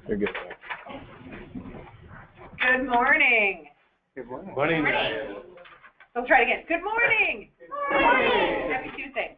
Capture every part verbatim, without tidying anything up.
They're good. Good morning. Good morning. Morning. Morning. Let's try it again. Good morning. Good morning. Happy Tuesday.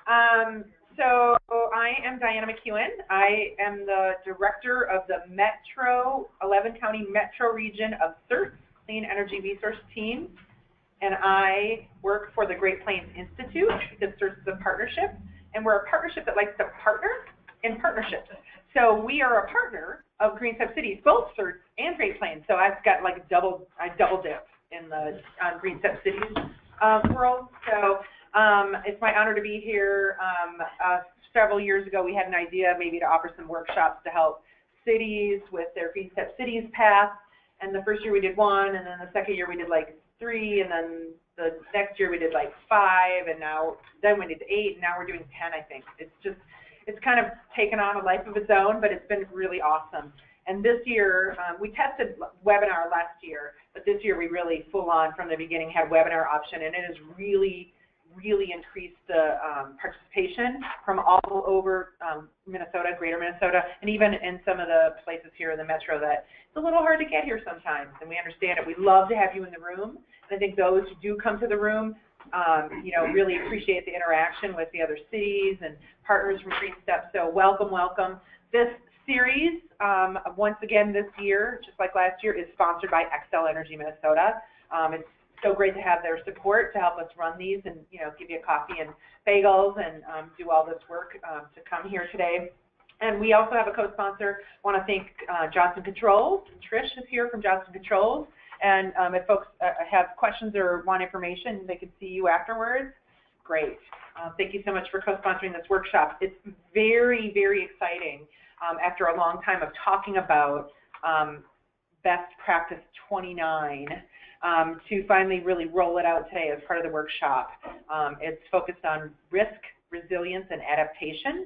Um, so I am Diana McEwen. I am the director of the Metro, eleven County Metro Region of CERT's Clean Energy Resource Team. And I work for the Great Plains Institute because CERT is a partnership. And we're a partnership that likes to partner in partnerships. So we are a partner of GreenStep cities, both CERT and Great Plains. So I've got like a double, I double dip in the um, GreenStep cities um, world. So um, it's my honor to be here. Um, uh, several years ago, we had an idea maybe to offer some workshops to help cities with their GreenStep cities path. And the first year we did one, and then the second year we did like three, and then the next year we did like five, and now then we did eight, and now we're doing ten, I think. It's just, it's kind of taken on a life of its own, but it's been really awesome. And this year, um, we tested webinar last year, but this year we really full on from the beginning had webinar option, and it has really, really increased the um, participation from all over um, Minnesota, greater Minnesota, and even in some of the places here in the metro that it's a little hard to get here sometimes, and we understand it. We love to have you in the room, and I think those who do come to the room, um, you know, really appreciate the interaction with the other cities and partners from GreenStep. So welcome, welcome. This series, um, once again this year, just like last year, is sponsored by Xcel Energy Minnesota. Um, it's so great to have their support to help us run these and, you know, give you a coffee and bagels and um, do all this work um, to come here today. And we also have a co-sponsor. I want to thank uh, Johnson Controls. Trish is here from Johnson Controls. And um, if folks uh, have questions or want information, they can see you afterwards. Great. Uh, thank you so much for co-sponsoring this workshop. It's very, very exciting um, after a long time of talking about um, best practice twenty-nine um, to finally really roll it out today as part of the workshop. Um, it's focused on risk, resilience, and adaptation.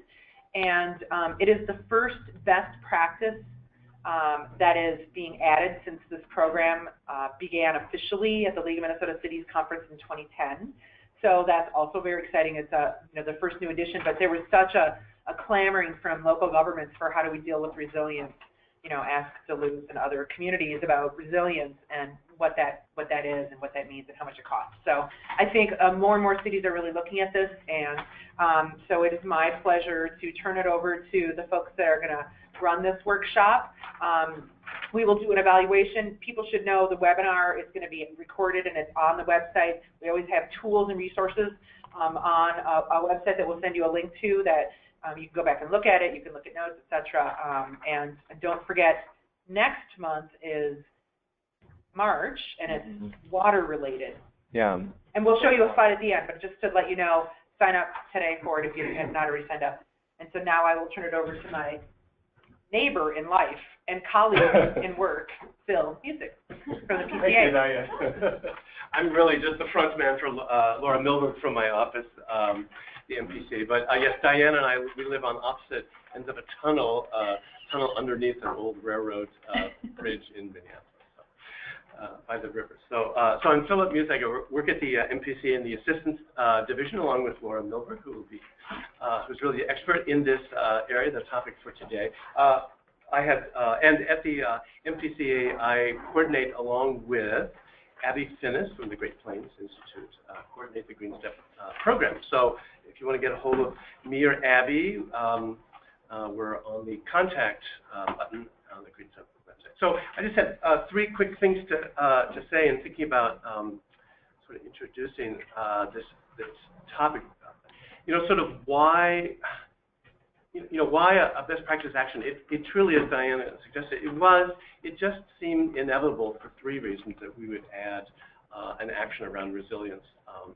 And um, it is the first best practice um, that is being added since this program uh, began officially at the League of Minnesota Cities Conference in twenty ten. So that's also very exciting. It's a, you know, the first new edition, but there was such a, a clamoring from local governments for how do we deal with resilience. You know, ask Duluth and other communities about resilience and what that what that is and what that means and how much it costs. So I think uh, more and more cities are really looking at this, and um, so it is my pleasure to turn it over to the folks that are going to run this workshop. Um, we will do an evaluation. People should know the webinar is going to be recorded and it's on the website. We always have tools and resources um, on a, a website that we'll send you a link to that Um, you can go back and look at it. You can look at notes, et cetera. Um, and don't forget, next month is March, and it's mm-hmm. water related. Yeah. And we'll show you a slide at the end, but just to let you know, sign up today for it if you have not already signed up. And so now I will turn it over to my neighbor in life and colleague in work, Phil Music, from the P C A. Thank you, Diane. I'm really just the front man for uh, Laura Milberg from my office. Um, the M P C A. But uh, yes, Diane and I, we live on opposite ends of a tunnel, uh, tunnel underneath an old railroad uh, bridge in Minneapolis, so, uh, by the river. So, uh, so I'm Philip Music. I work at the uh, M P C A in the Assistance uh, Division, along with Laura Milberg, who will be, uh, who's really the expert in this uh, area, the topic for today. Uh, I have, uh, and at the uh, M P C A, I coordinate along with Abby Finnis from the Great Plains Institute, uh, coordinate the GreenStep uh, program. So if you want to get a hold of me or Abby, um, uh, we're on the contact uh, button on the GreenStep website. So I just had uh, three quick things to uh, to say in thinking about um, sort of introducing uh, this this topic. You know, sort of why. You know, why a, a best practice action? It, it truly, as Diana suggested, it was, it just seemed inevitable for three reasons that we would add uh, an action around resilience. Um,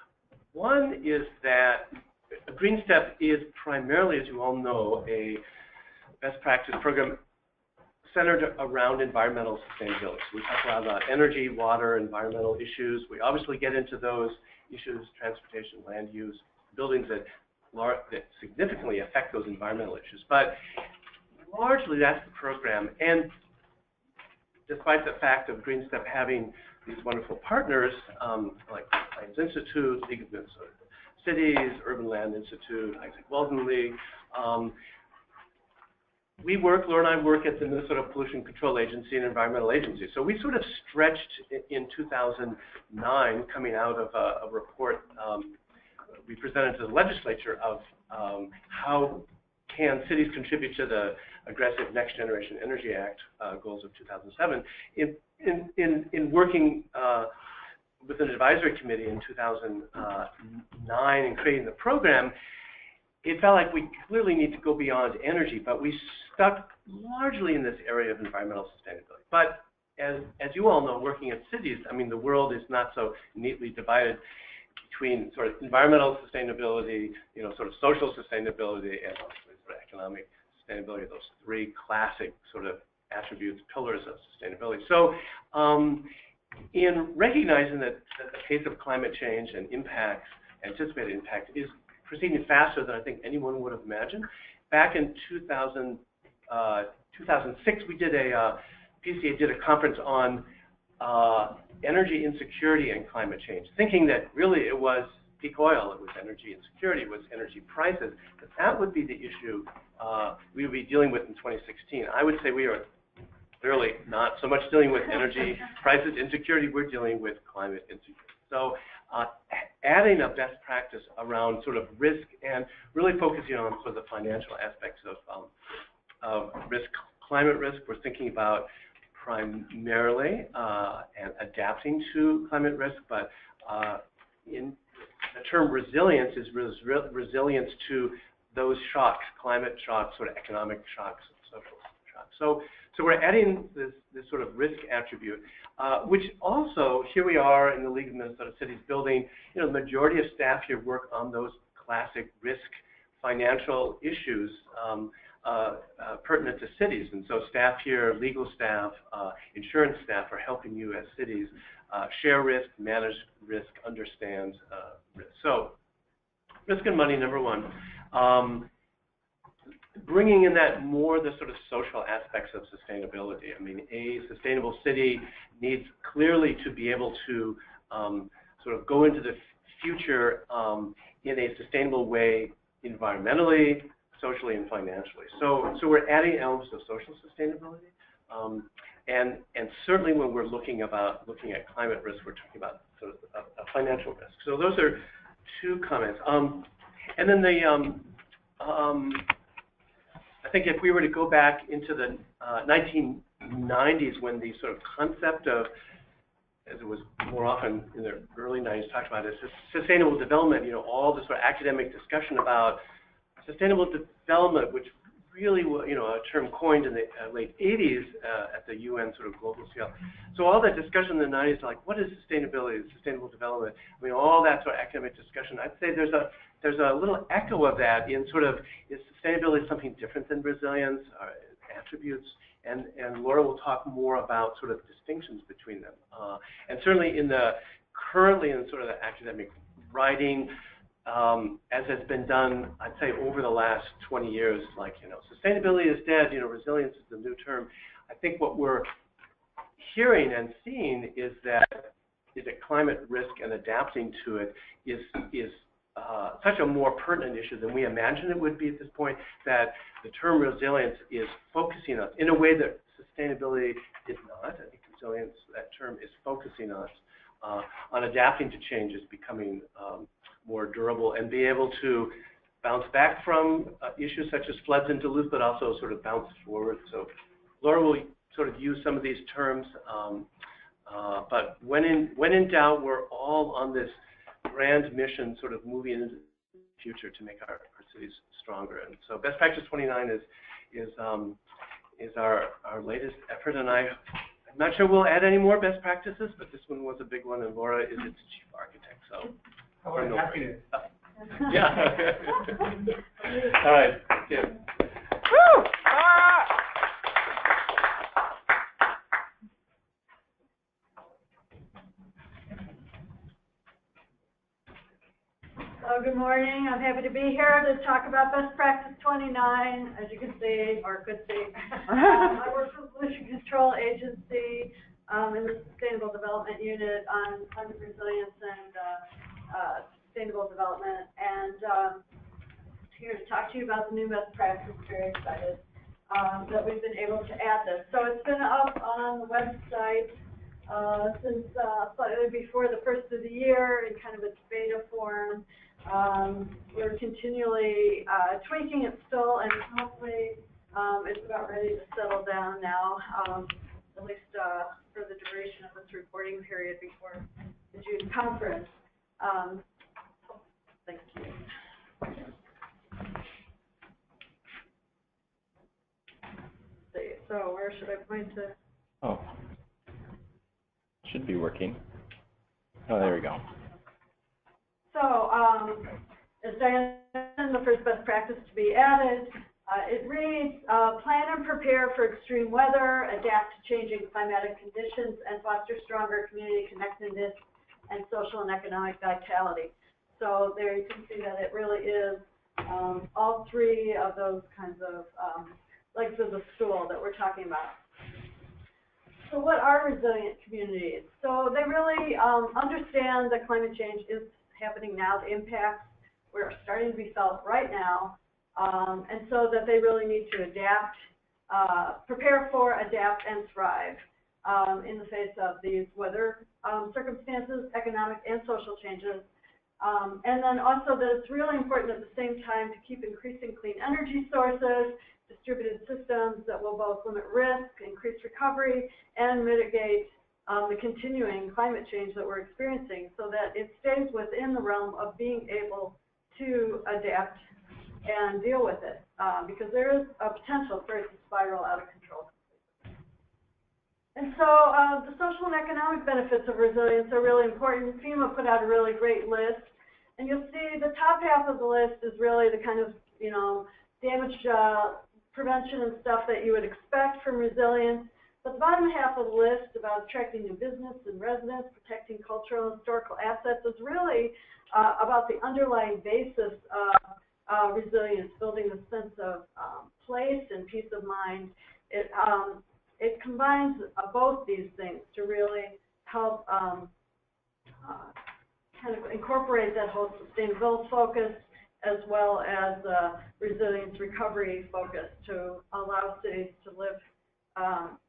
one is that GreenStep is primarily, as you all know, a best practice program centered around environmental sustainability. So we talk a lot about energy, water, environmental issues. We obviously get into those issues, transportation, land use, buildings that that significantly affect those environmental issues. But largely that's the program. And despite the fact of GreenStep having these wonderful partners um, like Plains Institute, League of Minnesota Cities, Urban Land Institute, Isaac Walden League, um, we work, Laura and I work at the Minnesota Pollution Control Agency and Environmental Agency. So we sort of stretched in two thousand nine, coming out of a, a report um, we presented to the legislature of um, how can cities contribute to the aggressive Next Generation Energy Act uh, goals of two thousand seven. In, in, in, in working uh, with an advisory committee in two thousand nine and creating the program, it felt like we clearly need to go beyond energy, but we stuck largely in this area of environmental sustainability. But as, as you all know, working in cities, I mean, the world is not so neatly divided between sort of environmental sustainability, you know, sort of social sustainability, and sort of economic sustainability, those three classic sort of attributes, pillars of sustainability. So um, in recognizing that, that the pace of climate change and impacts, anticipated impact, is proceeding faster than I think anyone would have imagined. Back in two thousand, uh, two thousand six, we did a, uh, P C A did a conference on uh, energy insecurity and climate change, thinking that really it was peak oil, it was energy insecurity, it was energy prices, that that would be the issue uh, we would be dealing with in twenty sixteen. I would say we are clearly not so much dealing with energy prices insecurity, we're dealing with climate insecurity. So uh, adding a best practice around sort of risk and really focusing on sort of the financial aspects of, um, of risk, climate risk. We're thinking about primarily uh, and adapting to climate risk, but uh, in the term resilience is res resilience to those shocks, climate shocks, sort of economic shocks, social shocks. So, so we're adding this, this sort of risk attribute, uh, which also, here we are in the League of Minnesota Cities building, you know, the majority of staff here work on those classic risk financial issues um, uh, uh, pertinent to cities. And so staff here, legal staff, uh, insurance staff are helping you as cities uh, share risk, manage risk, understand uh, risk. So risk and money, number one. Um, bringing in that more the sort of social aspects of sustainability. I mean, a sustainable city needs clearly to be able to um, sort of go into the future um, in a sustainable way, environmentally, socially, and financially. So, so we're adding elements of social sustainability, um, and and certainly when we're looking about looking at climate risk, we're talking about sort of a, a financial risk. So those are two comments. Um, and then the um, um, I think if we were to go back into the uh, nineteen nineties, when the sort of concept of, as it was more often in the early nineties talked about, is sustainable development, you know, all the sort of academic discussion about sustainable development, which really, you know, a term coined in the uh, late eighties uh, at the U N sort of global scale. So all that discussion in the nineties, like, what is sustainability, sustainable development? I mean, all that sort of academic discussion. I'd say there's a there's a little echo of that in sort of, is sustainability something different than resilience, or attributes? And, and Laura will talk more about sort of distinctions between them. Uh, and certainly in the, currently in sort of the academic writing, um, as has been done, I'd say over the last twenty years, like, you know, sustainability is dead, you know, resilience is the new term. I think what we're hearing and seeing is that, is that climate risk and adapting to it is, is Uh, such a more pertinent issue than we imagined it would be at this point, that the term resilience is focusing us in a way that sustainability is not. I think resilience, that term, is focusing us uh, on adapting to changes, becoming um, more durable, and be able to bounce back from uh, issues such as floods and Duluth, but also sort of bounce forward. So Laura will sort of use some of these terms, um, uh, but when in, when in doubt, we're all on this grand mission, sort of moving into the future to make our, our cities stronger. And so Best Practice twenty-nine is is um, is our our latest effort, and I I'm not sure we'll add any more best practices, but this one was a big one, and Laura is its chief architect. So how about happiness? Uh, yeah. All right. Yeah. Woo! Ah! So good morning. I'm happy to be here to talk about Best Practice twenty-nine. As you can see, or could see, um, I work for the Pollution Control Agency um, in the Sustainable Development Unit on climate resilience and uh, uh, sustainable development. And um, here to talk to you about the new best practice. Very excited. um, that we've been able to add this. So it's been up on the website uh, since uh, slightly before the first of the year in kind of its beta form. Um, we're continually uh, tweaking it still, and hopefully um, it's about ready to settle down now, um, at least uh, for the duration of this reporting period before the June conference. Um, thank you. So where should I point to? Oh, should be working. Oh, there we go. So, um, as Diane mentioned, the first best practice to be added, uh, it reads, uh, plan and prepare for extreme weather, adapt to changing climatic conditions, and foster stronger community connectedness and social and economic vitality. So there you can see that it really is um, all three of those kinds of um, legs of the stool that we're talking about. So what are resilient communities? So they really um, understand that climate change is happening now. The impacts are starting to be felt right now, um, and so that they really need to adapt, uh, prepare for, adapt, and thrive um, in the face of these weather um, circumstances, economic and social changes. Um, and then also that it's really important at the same time to keep increasing clean energy sources, distributed systems that will both limit risk, increase recovery, and mitigate um, the continuing climate change that we're experiencing, so that it stays within the realm of being able to adapt and deal with it, uh, because there is a potential for it to spiral out of control. And so uh, the social and economic benefits of resilience are really important. FEMA put out a really great list, and you'll see the top half of the list is really the kind of, you know, damage uh, prevention and stuff that you would expect from resilience. But the bottom half of the list about attracting new business and residents, protecting cultural and historical assets is really uh, about the underlying basis of uh, resilience, building a sense of um, place and peace of mind. It, um, it combines uh, both these things to really help um, uh, kind of incorporate that whole sustainability focus, as well as uh, resilience recovery focus to allow cities to live um,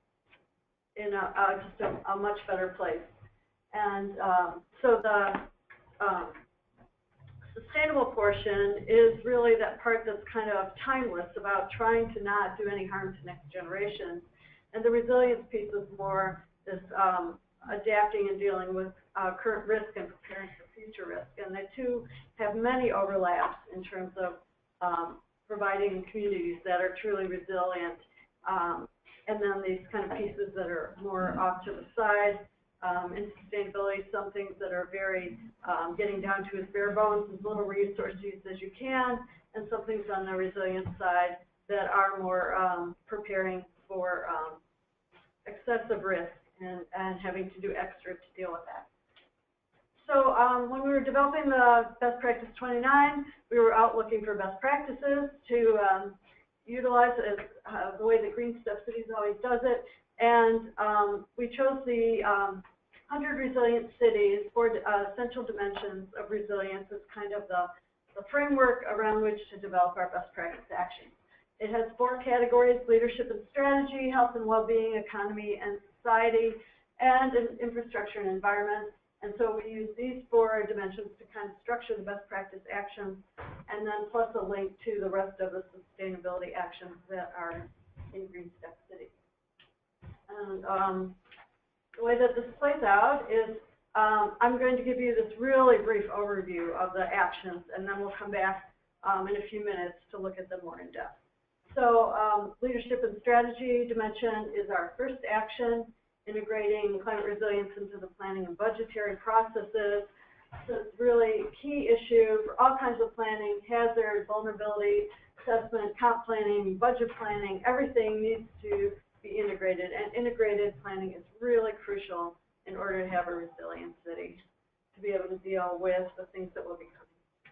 in a, uh, just a, a much better place. And um, so the um, sustainable portion is really that part that's kind of timeless, about trying to not do any harm to next generations. And the resilience piece is more this um, adapting and dealing with uh, current risk and preparing for future risk. And the two have many overlaps in terms of um, providing communities that are truly resilient. Um, and then these kind of pieces that are more off to the side. Um, in sustainability, some things that are very um, getting down to as bare bones, as little resource use as you can, and some things on the resilience side that are more um, preparing for um, excessive risk and, and having to do extra to deal with that. So um, when we were developing the Best Practice twenty-nine, we were out looking for best practices to um, utilize as, uh, the way that GreenStep Cities always does it. And um, we chose the um, one hundred Resilient Cities for uh, essential dimensions of resilience as kind of the, the framework around which to develop our best practice actions. It has four categories: leadership and strategy, health and well-being, economy and society, and infrastructure and environment. And so we use these four dimensions to kind of structure the best practice actions, and then plus a link to the rest of the sustainability actions that are in GreenStep City. And um, the way that this plays out is um, I'm going to give you this really brief overview of the actions, and then we'll come back um, in a few minutes to look at them more in depth. So um, leadership and strategy dimension is our first action, integrating climate resilience into the planning and budgetary processes. So it's really a key issue for all kinds of planning: hazard, vulnerability assessment, comp planning, budget planning. Everything needs to be integrated, and integrated planning is really crucial in order to have a resilient city, to be able to deal with the things that will be coming.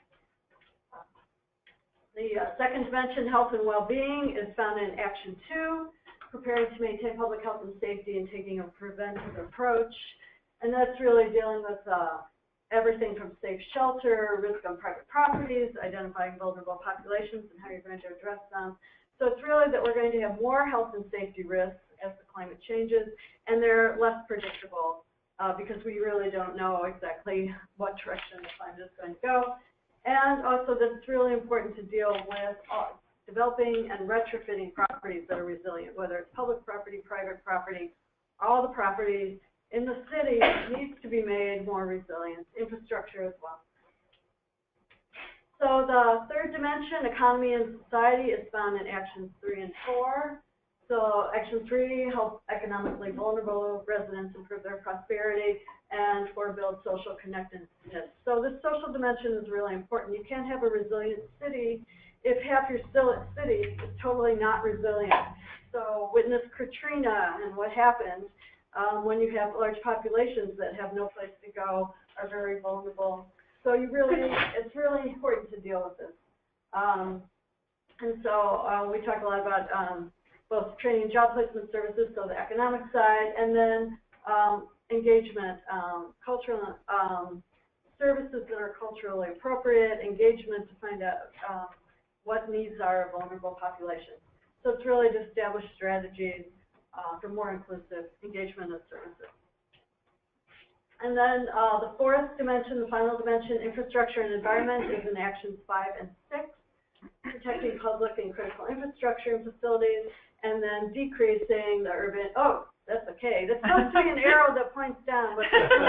The uh, second dimension, health and well-being, is found in action two, preparing to maintain public health and safety and taking a preventive approach. And that's really dealing with uh, everything from safe shelter, risk on private properties, identifying vulnerable populations and how you're going to address them, So it's really that we're going to have more health and safety risks as the climate changes, and they're less predictable uh, because we really don't know exactly what direction the climate is going to go. And also that it's really important to deal with uh, developing and retrofitting properties that are resilient, whether it's public property, private property, all the properties in the city needs to be made more resilient, infrastructure as well. So the third dimension, economy and society, is found in actions three and four. So action three, help economically vulnerable residents improve their prosperity, and four, build social connectedness. So this social dimension is really important. You can't have a resilient city if half your city is totally not resilient. So witness Katrina and what happens um, when you have large populations that have no place to go, are very vulnerable. So you really, it's really important to deal with this. Um, and so uh, we talk a lot about um, both training and job placement services, so the economic side, and then um, engagement, um, cultural um, services that are culturally appropriate, engagement to find out um, what needs are of vulnerable populations. So it's really to establish strategies uh, for more inclusive engagement of services. And then uh, the fourth dimension, the final dimension, infrastructure and environment, is in actions five and six, protecting public and critical infrastructure and facilities, and then decreasing the urban, oh, that's okay. That's supposed to be an arrow that points down, but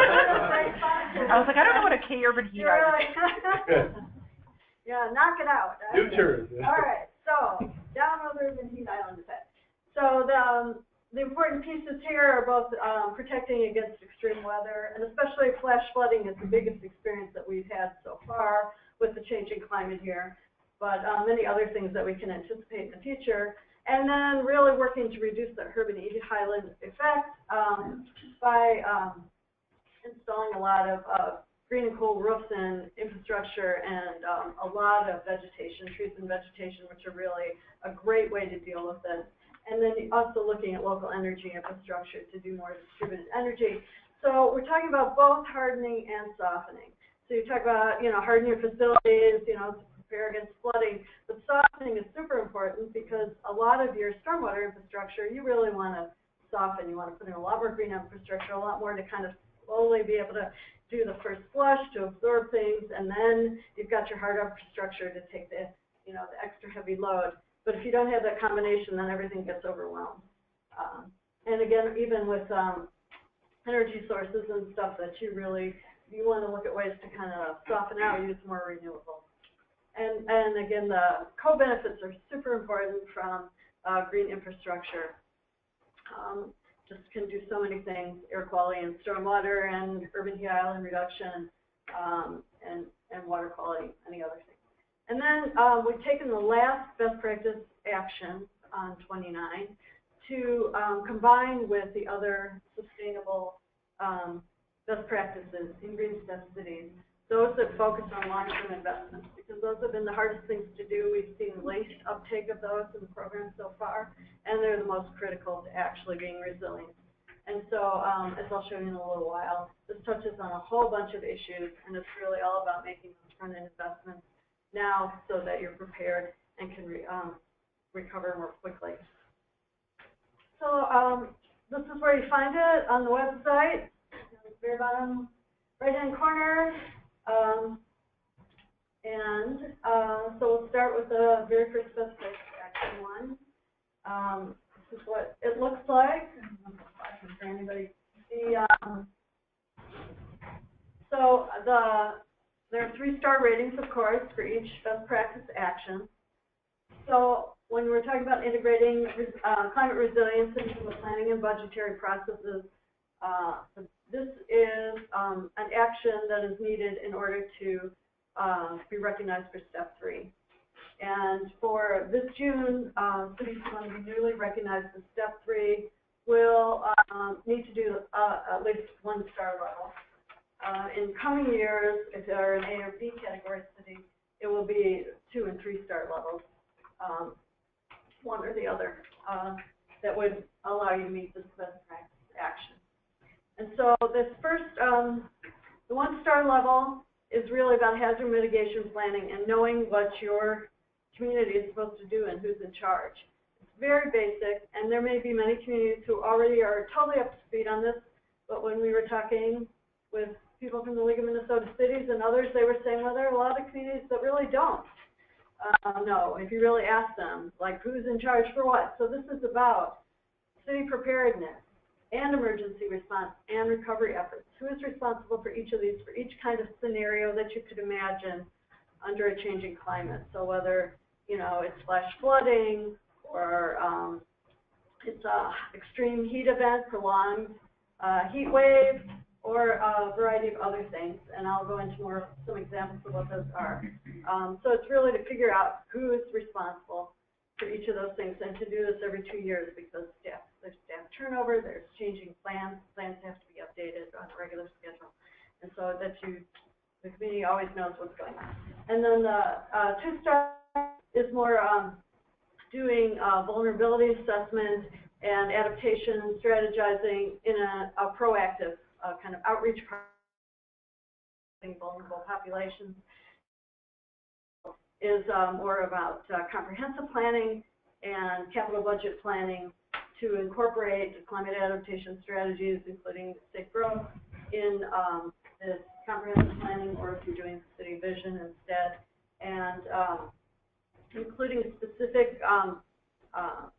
I was like, I don't know what a K urban heat is. Yeah, knock it out. New turn. All right, so down with urban heat island effect. So the, um, the important pieces here are both um, protecting against extreme weather, and especially flash flooding is the biggest experience that we've had so far with the changing climate here, but um, many other things that we can anticipate in the future. And then really working to reduce the urban heat island effect um, by um, installing a lot of uh, green and cool roofs and infrastructure, and um, a lot of vegetation, trees and vegetation, which are really a great way to deal with it. And then also looking at local energy infrastructure to do more distributed energy. So we're talking about both hardening and softening. So you talk about, you know, harden your facilities, you know, to prepare against flooding, but softening is super important because a lot of your stormwater infrastructure, you really want to soften. You want to put in a lot more green infrastructure, a lot more to kind of slowly be able to do the first flush, to absorb things, and then you've got your hard infrastructure to take the, you know, the extra heavy load. But if you don't have that combination, then everything gets overwhelmed. Um, and again, even with um, energy sources and stuff that you really, you want to look at ways to kind of soften out, use more renewables. And, and again, the co-benefits are super important from uh, green infrastructure. Um, just can do so many things, air quality and stormwater and urban heat island reduction, um, and, and water quality, any other things. And then um, we've taken the last best practice action on twenty-nine to um, combine with the other sustainable um, best practices in GreenStep cities, those that focus on long-term investments, because those have been the hardest things to do. We've seen least uptake of those in the program so far, and they're the most critical to actually being resilient. And so, um, as I'll show you in a little while, this touches on a whole bunch of issues, and it's really all about making those front-end investments now so that you're prepared and can re, um, recover more quickly. So um, this is where you find it on the website, the very bottom right-hand corner. Um, and uh, so we'll start with the very first best practice action one. Um, this is what it looks like. For anybody see, um, so the there are three-star ratings, of course, for each best practice action. So when we're talking about integrating uh, climate resilience into the planning and budgetary processes, uh, this is um, an action that is needed in order to uh, be recognized for step three. And for this June, uh, cities who want to be newly recognized as step three will um, need to do uh, at least one star level. Uh, in coming years, if they're an A or B category city, it will be two and three star levels, um, one or the other, uh, that would allow you to meet this best practice action. And so this first, um, the one star level is really about hazard mitigation planning and knowing what your community is supposed to do and who's in charge. It's very basic, and there may be many communities who already are totally up to speed on this, but when we were talking with people from the League of Minnesota Cities and others, they were saying, well, there are a lot of communities that really don't uh, know. If you really ask them, like, who's in charge for what? So this is about city preparedness and emergency response and recovery efforts. Who is responsible for each of these, for each kind of scenario that you could imagine under a changing climate? So whether, you know, it's flash flooding or um, it's a extreme heat event, prolonged uh, heat wave, or a variety of other things, and I'll go into more some examples of what those are. Um, so it's really to figure out who is responsible for each of those things, and to do this every two years because staff, there's staff turnover, there's changing plans, plans have to be updated on a regular schedule, and so that you, the community always knows what's going on. And then the uh, two-star is more um, doing uh, vulnerability assessment and adaptation and strategizing in a, a proactive Uh, kind of outreach vulnerable populations. Is uh, more about uh, comprehensive planning and capital budget planning to incorporate climate adaptation strategies, including safe growth, in um, this comprehensive planning, or if you're doing city vision instead, and um, including specific um, uh,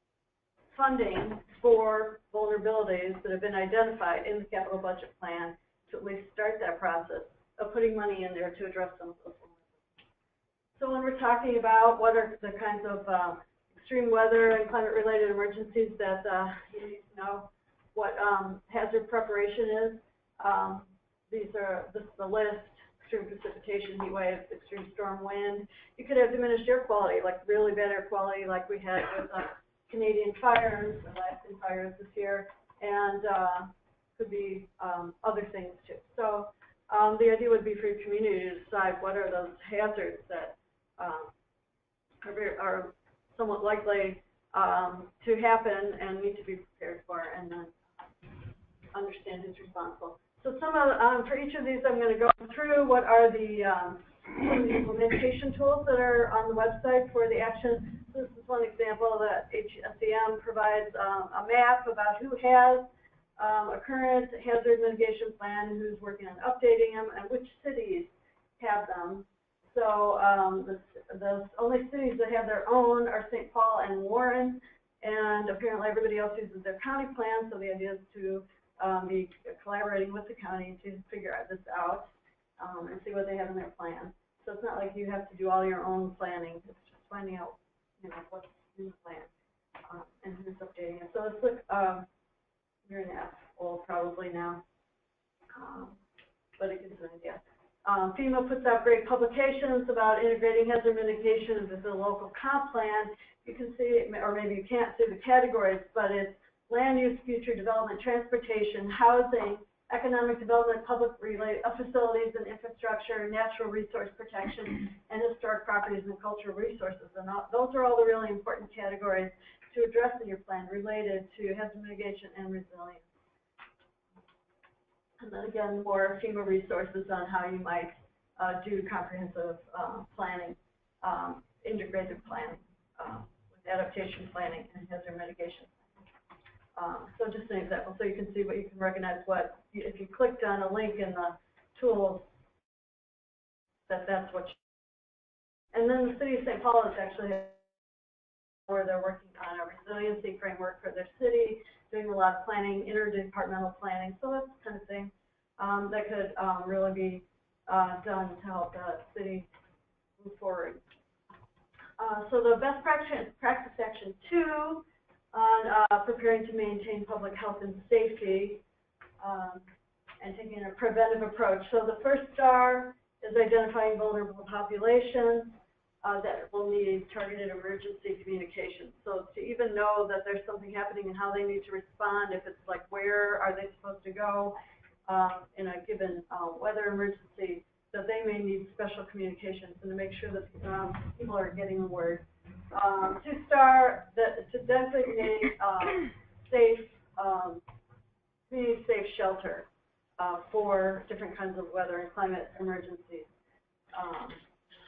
funding for vulnerabilities that have been identified in the capital budget plan to at least start that process of putting money in there to address some of those vulnerabilities. So when we're talking about what are the kinds of uh, extreme weather and climate-related emergencies that uh, you need to know what um, hazard preparation is, um, these are, this is the list: extreme precipitation, heat waves, extreme storm wind. You could have diminished air quality, like really bad air quality like we had with uh, Canadian fires, Alaskan fires this year, and uh, could be um, other things too. So um, the idea would be for your community to decide what are those hazards that um, are, very, are somewhat likely um, to happen and need to be prepared for, and then understand who's responsible. So some of, um, for each of these, I'm going to go through what are the, um, some of the implementation tools that are on the website for the action. This is one example that H S E M provides um, a map about who has um, a current hazard mitigation plan and who's working on updating them, and which cities have them. So um, the, the only cities that have their own are Saint Paul and Warren, and apparently everybody else uses their county plan. So the idea is to um, be collaborating with the county to figure this out um, and see what they have in their plan. So it's not like you have to do all your own planning. It's just finding out, you know, what's in the plan um, and who's updating it. So let's look, um, you're in F old probably now, um, but it gives you an idea. Um, FEMA puts out great publications about integrating hazard mitigation into the local comp plan. You can see, or maybe you can't see the categories, but it's land use, future development, transportation, housing, economic development, public relate, uh, facilities and infrastructure, natural resource protection, and historic properties and cultural resources. And all, those are all the really important categories to address in your plan related to hazard mitigation and resilience. And then again, more FEMA resources on how you might uh, do comprehensive uh, planning, um, integrated planning uh, with adaptation planning and hazard mitigation. Um, so just an example, so you can see what you can recognize what, if you clicked on a link in the tools, that that's what you, and then the city of Saint Paul is actually where they're working on a resiliency framework for their city, doing a lot of planning, interdepartmental planning, so that's the kind of thing um, that could um, really be uh, done to help the city move forward. Uh, so the best practice, practice action two, on uh, preparing to maintain public health and safety um, and taking a preventive approach. So the first star is identifying vulnerable populations uh, that will need targeted emergency communication. So to even know that there's something happening and how they need to respond, if it's like where are they supposed to go um, in a given uh, weather emergency, that they may need special communications, and to make sure that um, people are getting the word. Um, to start, the, to designate um, safe, um, community safe shelter uh, for different kinds of weather and climate emergencies. Um,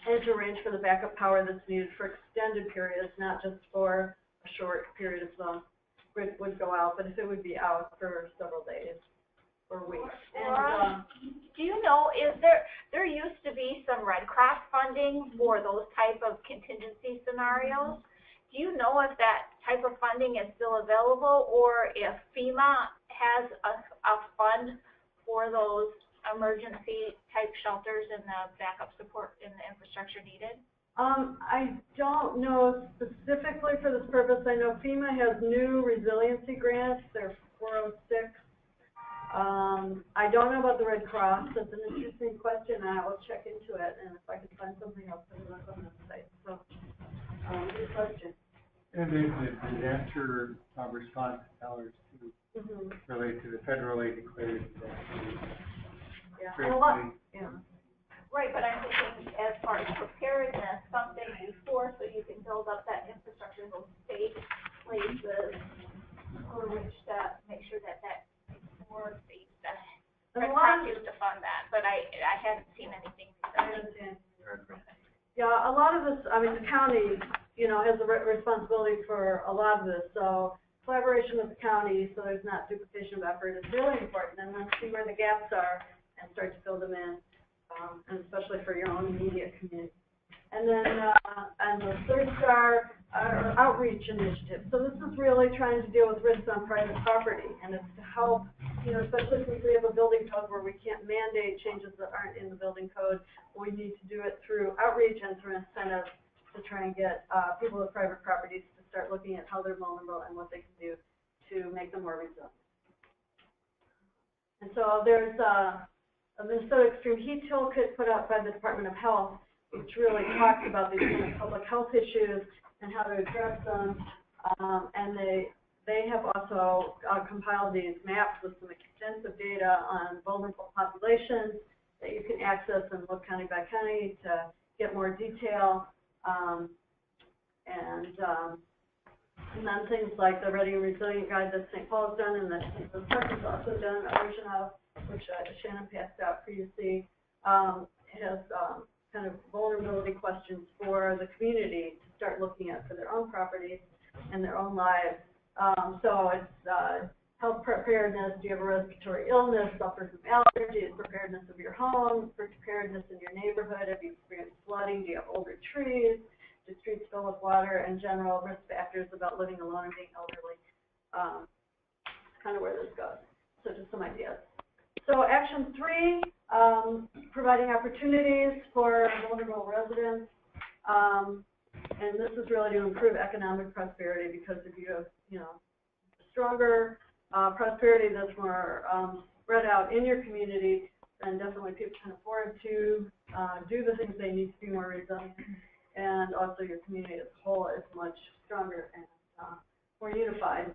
and to arrange for the backup power that's needed for extended periods, not just for a short period of the grid would go out, but if it would be out for several days or weeks. And, um, do you know, is there, there used to be some Red Cross funding for those type of contingency scenarios. Do you know if that type of funding is still available, or if FEMA has a, a fund for those emergency type shelters and the backup support and the infrastructure needed? Um, I don't know specifically for this purpose. I know FEMA has new resiliency grants. They're four oh six. Um, I don't know about the Red Cross. That's an interesting question, and I will check into it. And if I can find something, I'll put it up on the site. So, um, good question. And the, the disaster uh, response dollars too, Mm-hmm. relate to the federally declared disaster. Yeah, and a lot. Yeah. Right, but I'm thinking as far as preparedness, something before, so you can build up that infrastructure, those safe places for which to make sure that that is more safe. That Red Cross used to fund that, but I I haven't seen anything. I understand. Yeah, a lot of this, I mean, the county, you know, has a re responsibility for a lot of this, so collaboration with the county so there's not duplication of effort is really important, and then see where the gaps are and start to fill them in, um, and especially for your own immediate community. And then, uh, and the third star, uh, outreach initiative. So this is really trying to deal with risks on private property, and it's to help, you know, especially since we have a building code where we can't mandate changes that aren't in the building code. We need to do it through outreach and through incentives to try and get uh, people with private properties to start looking at how they're vulnerable and what they can do to make them more resilient. And so there's uh, a Minnesota Extreme Heat Toolkit put out by the Department of Health, which really talks about these kind of public health issues and how to address them. Um, and they they have also uh, compiled these maps with some extensive data on vulnerable populations that you can access and look county by county to get more detail. Um, and um, and then things like the Ready and Resilient Guide that Saint Paul's done and that the Park has also done a version of, which uh, Shannon passed out for you to see. Um, it has um, kind of vulnerability questions for the community to start looking at for their own properties and their own lives. Um, so it's uh, health preparedness. Do you have a respiratory illness? Suffer from allergies? Preparedness of your home? Preparedness in your neighborhood? Have you experienced flooding? Do you have older trees? Do streets fill with water? And general risk factors about living alone and being elderly. Um, kind of where this goes. So just some ideas. So action three, um, providing opportunities for vulnerable residents. Um, and this is really to improve economic prosperity, because if you have, you know, stronger uh, prosperity that's more um, spread out in your community, then definitely people can afford to uh, do the things they need to be more resilient. And also your community as a whole is much stronger and uh, more unified.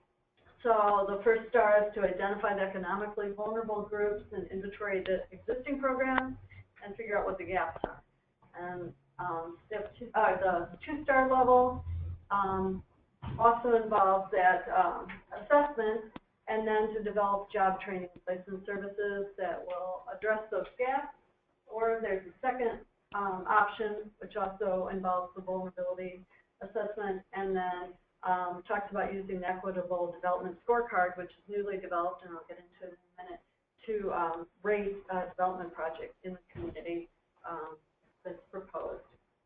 So the first star is to identify the economically vulnerable groups and inventory the existing programs and figure out what the gaps are. And um, step two, uh, the two-star level um, also involves that um, assessment, and then to develop job training and placement services that will address those gaps. Or there's a second um, option, which also involves the vulnerability assessment, and then Um, talks about using the equitable development scorecard, which is newly developed, and I'll get into it in a minute, to um, rate uh, development projects in the community um, that's proposed.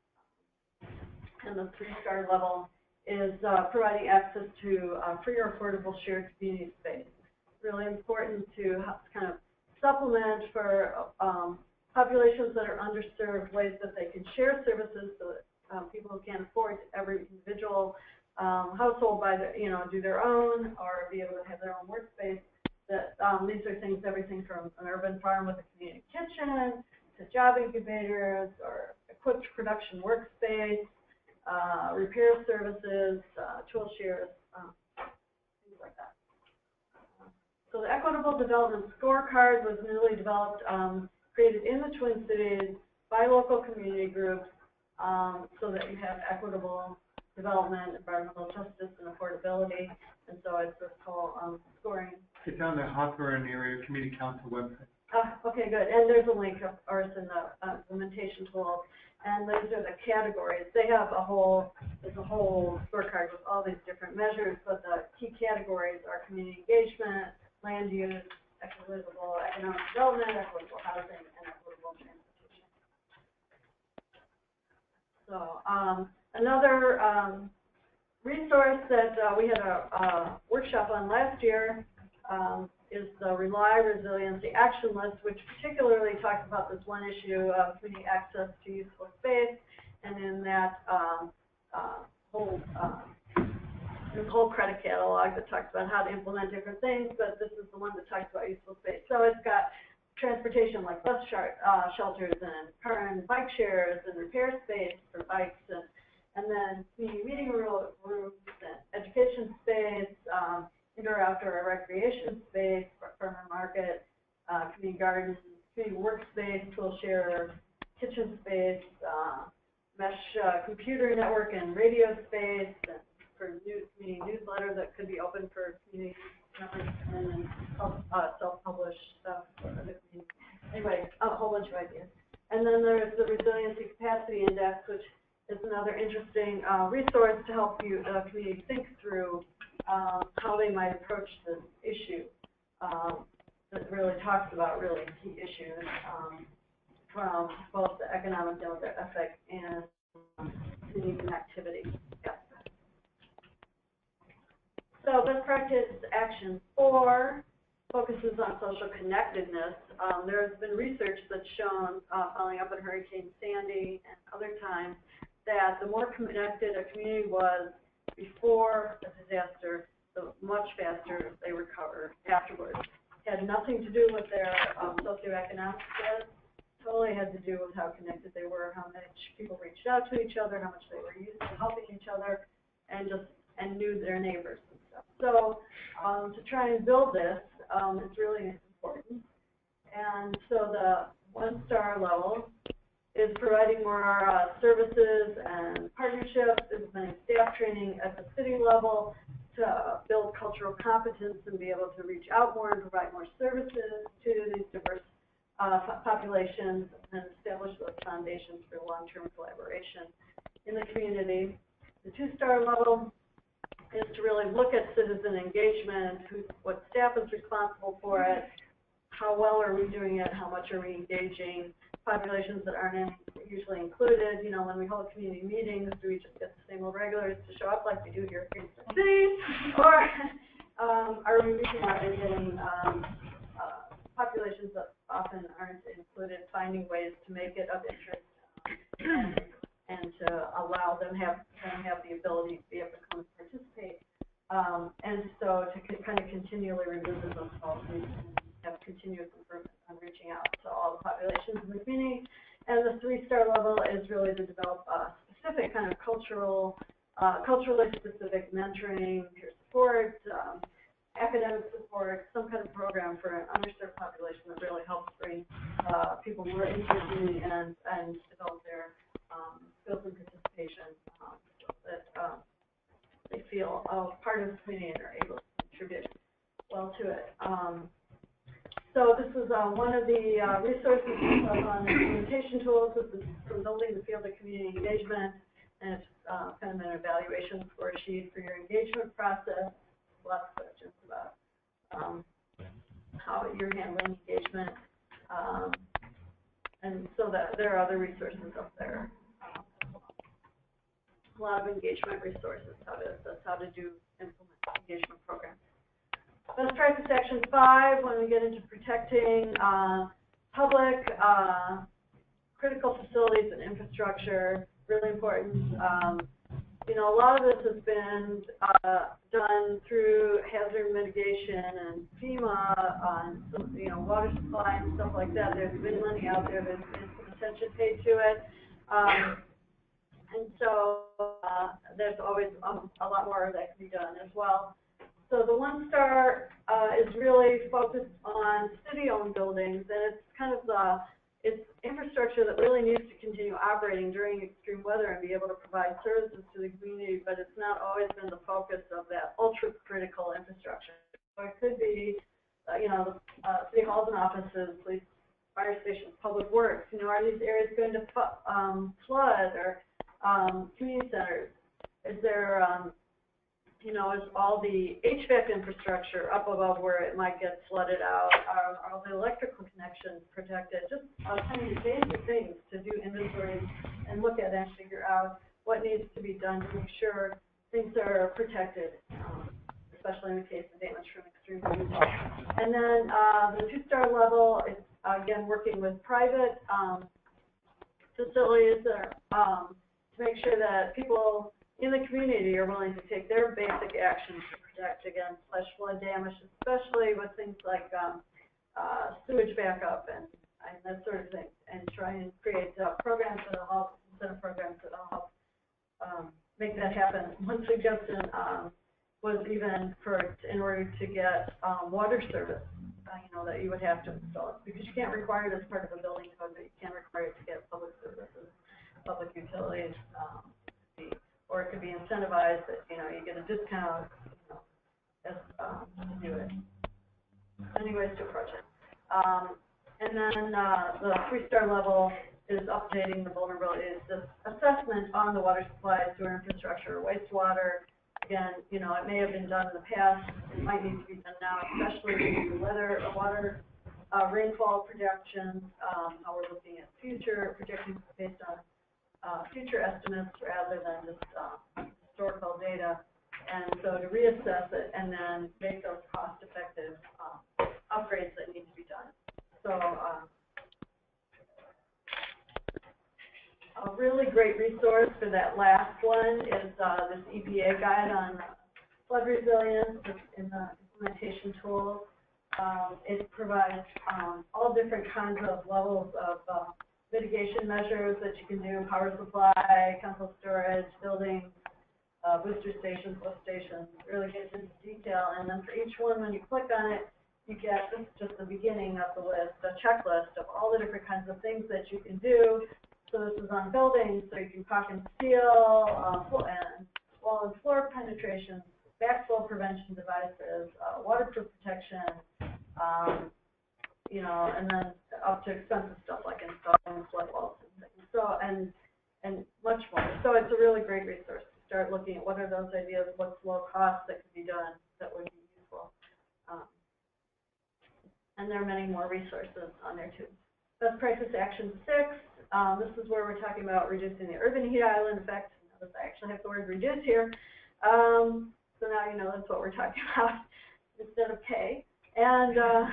And the three-star level is uh, providing access to uh, free or affordable shared community space. Really important to kind of supplement for um, populations that are underserved, ways that they can share services so that um, people who can't afford every individual Um, household by the, you know, do their own or be able to have their own workspace. That um, these are things, everything from an urban farm with a community kitchen to job incubators or equipped production workspace, uh, repair services, uh, tool shares, um, things like that. So the Equitable Development Scorecard was newly developed, um, created in the Twin Cities by local community groups, um, so that you have equitable development, environmental justice, and affordability, and so it's this whole um, scoring. It's on the Hawthorne Area Community Council website. Uh, okay, good, and there's a link, of course, in the uh, implementation tool, And those are the categories. They have a whole, there's a whole scorecard with all these different measures, but the key categories are community engagement, land use, equitable economic development, equitable housing, and equitable transportation. So um, another um, resource that uh, we had a, a workshop on last year um, is the Rely Resiliency Action List, which particularly talks about this one issue of community access to useful space, and in that um, uh, whole uh, this whole credit catalog that talks about how to implement different things, but this is the one that talks about useful space. So it's got transportation like bus uh, shelters and car and bike shares and repair space for bikes, and, and then community meeting rooms and education space, um, indoor-outdoor recreation space, farmer market, uh, community gardens, community workspace, tool share, kitchen space, uh, mesh uh, computer network and radio space, and for new community newsletter that could be open for community members, and then uh, self-published stuff for the community. Anyway, a whole bunch of ideas. And then there's the Resiliency Capacity Index, which is another interesting uh, resource to help you uh, community think through um, how they might approach this issue. Um, that really talks about really key issues um, from both the economic demographic and um, community connectivity aspect. So best practice action four focuses on social connectedness. Um, there has been research that's shown, uh, following up on Hurricane Sandy and other times, that the more connected a community was before a disaster, the much faster they recovered afterwards. It had nothing to do with their um, socioeconomic status. Totally had to do with how connected they were, how much people reached out to each other, how much they were used to helping each other, and just and knew their neighbors and stuff. So um, to try and build this um, is really important. And so the one-star level is providing more uh, services and partnerships, implementing staff training at the city level to build cultural competence and be able to reach out more and provide more services to these diverse uh, populations and establish those foundations for long-term collaboration in the community. The two-star level is to really look at citizen engagement, who, what staff is responsible for it, how well are we doing it, how much are we engaging, populations that aren't in, usually included. You know, when we hold community meetings, do we just get the same old regulars to show up like we do here in GreenStep City, or um, are we reaching out and getting um, uh, populations that often aren't included, finding ways to make it of interest um, and, and to allow them have them have the ability to be able to come and participate, um, and so to c kind of continually revisit themselves and have continuous improvement on reaching out to all the populations in the community. And the three-star level is really to develop a specific kind of cultural, uh, culturally specific mentoring, peer support, um, academic support, some kind of program for an underserved population that really helps bring uh, people more into the community and, and develop their um, skills and participation um, so that um, they feel uh, part of the community and are able to contribute well to it. Um, So this is uh, one of the uh, resources on implementation tools. This is from building the field of community engagement, and it's uh, kind of an evaluation score sheet for your engagement process. Lots of questions about um, how you're handling engagement, um, and so that there are other resources up there. A lot of engagement resources. How to that's how to do implement engagement programs. Best practice action five, when we get into protecting uh, public uh, critical facilities and infrastructure, really important. Um, you know, a lot of this has been uh, done through hazard mitigation and FEMA on, some, you know, water supply and stuff like that. There's been money out there. There's been some attention paid to it. Um, and so uh, there's always um, a lot more that can be done as well. So the one star uh, is really focused on city-owned buildings, and it's kind of the it's infrastructure that really needs to continue operating during extreme weather and be able to provide services to the community, but it's not always been the focus of that ultra-critical infrastructure. So it could be, uh, you know, uh, city halls and offices, police, fire stations, public works, you know, know, are these areas going to fu- um, flood or um, community centers? Is there, um, you know, is all the H V A C infrastructure up above where it might get flooded out? Are, are all the electrical connections protected? Just uh, kind of basic things to do inventory and look at and figure out what needs to be done to make sure things are protected, um, especially in the case of damage from extreme heat. And then uh, the two-star level is, again, working with private um, facilities that are, um, to make sure that people in the community are willing to take their basic actions to protect against flash flood damage, especially with things like um, uh, sewage backup and, and that sort of thing, and try and create uh, programs that will help, incentive programs that will help um, make that happen. One suggestion um, was even for, in order to get um, water service, uh, you know, that you would have to install it, because you can't require it as part of a building code, but you can require it to get public services, public utilities, um, or it could be incentivized that, you know, you get a discount, you know, as, um, to do it. Anyways, to approach it. Um, and then uh, the three-star level is updating the vulnerabilities, this assessment on the water supply, sewer infrastructure, wastewater. Again, you know, it may have been done in the past. It might need to be done now, especially with weather, water, uh, rainfall projections, um, how we're looking at future projections based on Uh, future estimates rather than just uh, historical data, and so to reassess it and then make those cost-effective uh, upgrades that need to be done. So uh, a really great resource for that last one is uh, this E P A guide on flood resilience in the implementation tool. Um, it provides um, all different kinds of levels of uh, mitigation measures that you can do, power supply, chemical storage, buildings, uh, booster stations, lift stations, really gets into detail. And then for each one, when you click on it, you get, this is just the beginning of the list, a checklist of all the different kinds of things that you can do. So this is on buildings, so you can caulk and steel, uh, and wall and floor penetration, backflow prevention devices, uh, waterproof protection, um, you know, and then up to expensive stuff like installing flood walls and things. So, and, and much more. So it's a really great resource to start looking at what are those ideas, what's low cost that could be done that would be useful. Um, and there are many more resources on there too. Best practice action six, um, this is where we're talking about reducing the urban heat island effect. Notice I actually have the word reduce here. Um, so now you know that's what we're talking about instead of K. And, uh,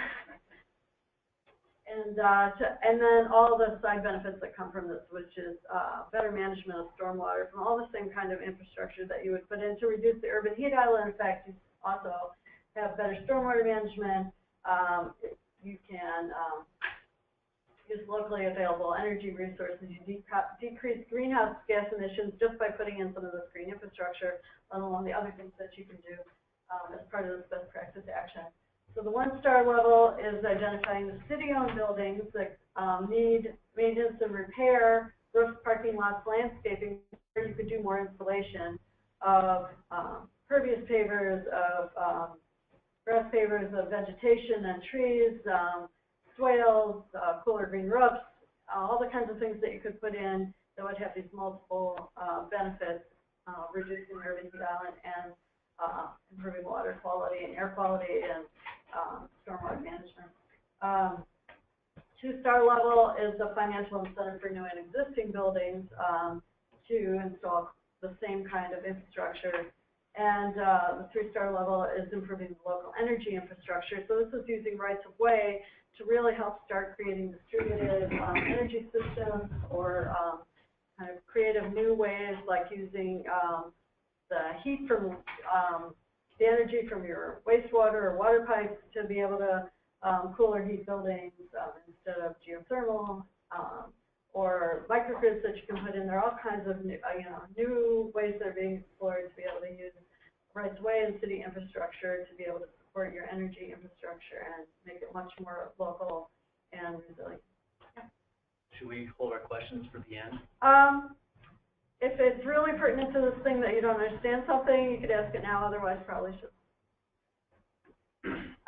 And uh, to, and then all the side benefits that come from this, which is uh, better management of stormwater from all the same kind of infrastructure that you would put in to reduce the urban heat island. In fact, you also have better stormwater management. Um, you can um, use locally available energy resources. You de decrease greenhouse gas emissions just by putting in some of this green infrastructure, let alone the other things that you can do um, as part of this best practice action. So the one-star level is identifying the city-owned buildings that um, need maintenance and repair, roofs, parking lots, landscaping, where you could do more installation of um, pervious pavers, of um, grass pavers, of vegetation and trees, um, swales, uh, cooler green roofs, uh, all the kinds of things that you could put in that would have these multiple uh, benefits, uh, reducing urban heat island and uh, improving water quality and air quality and Um, stormwater management. Um, two-star level is the financial incentive for new and existing buildings um, to install the same kind of infrastructure. And uh, the three-star level is improving the local energy infrastructure. So this is using rights of way to really help start creating distributed um, energy systems or um, kind of creative new ways like using um, the heat from um, the energy from your wastewater or water pipes to be able to um, cool or heat buildings um, instead of geothermal, um, or microgrids that you can put in. There are all kinds of new, uh, you know, new ways that are being explored to be able to use rights of way and city infrastructure to be able to support your energy infrastructure and make it much more local and resilient. Yeah. Should we hold our questions for the end? Um, If it's really pertinent to this thing that you don't understand something, you could ask it now, otherwise probably should.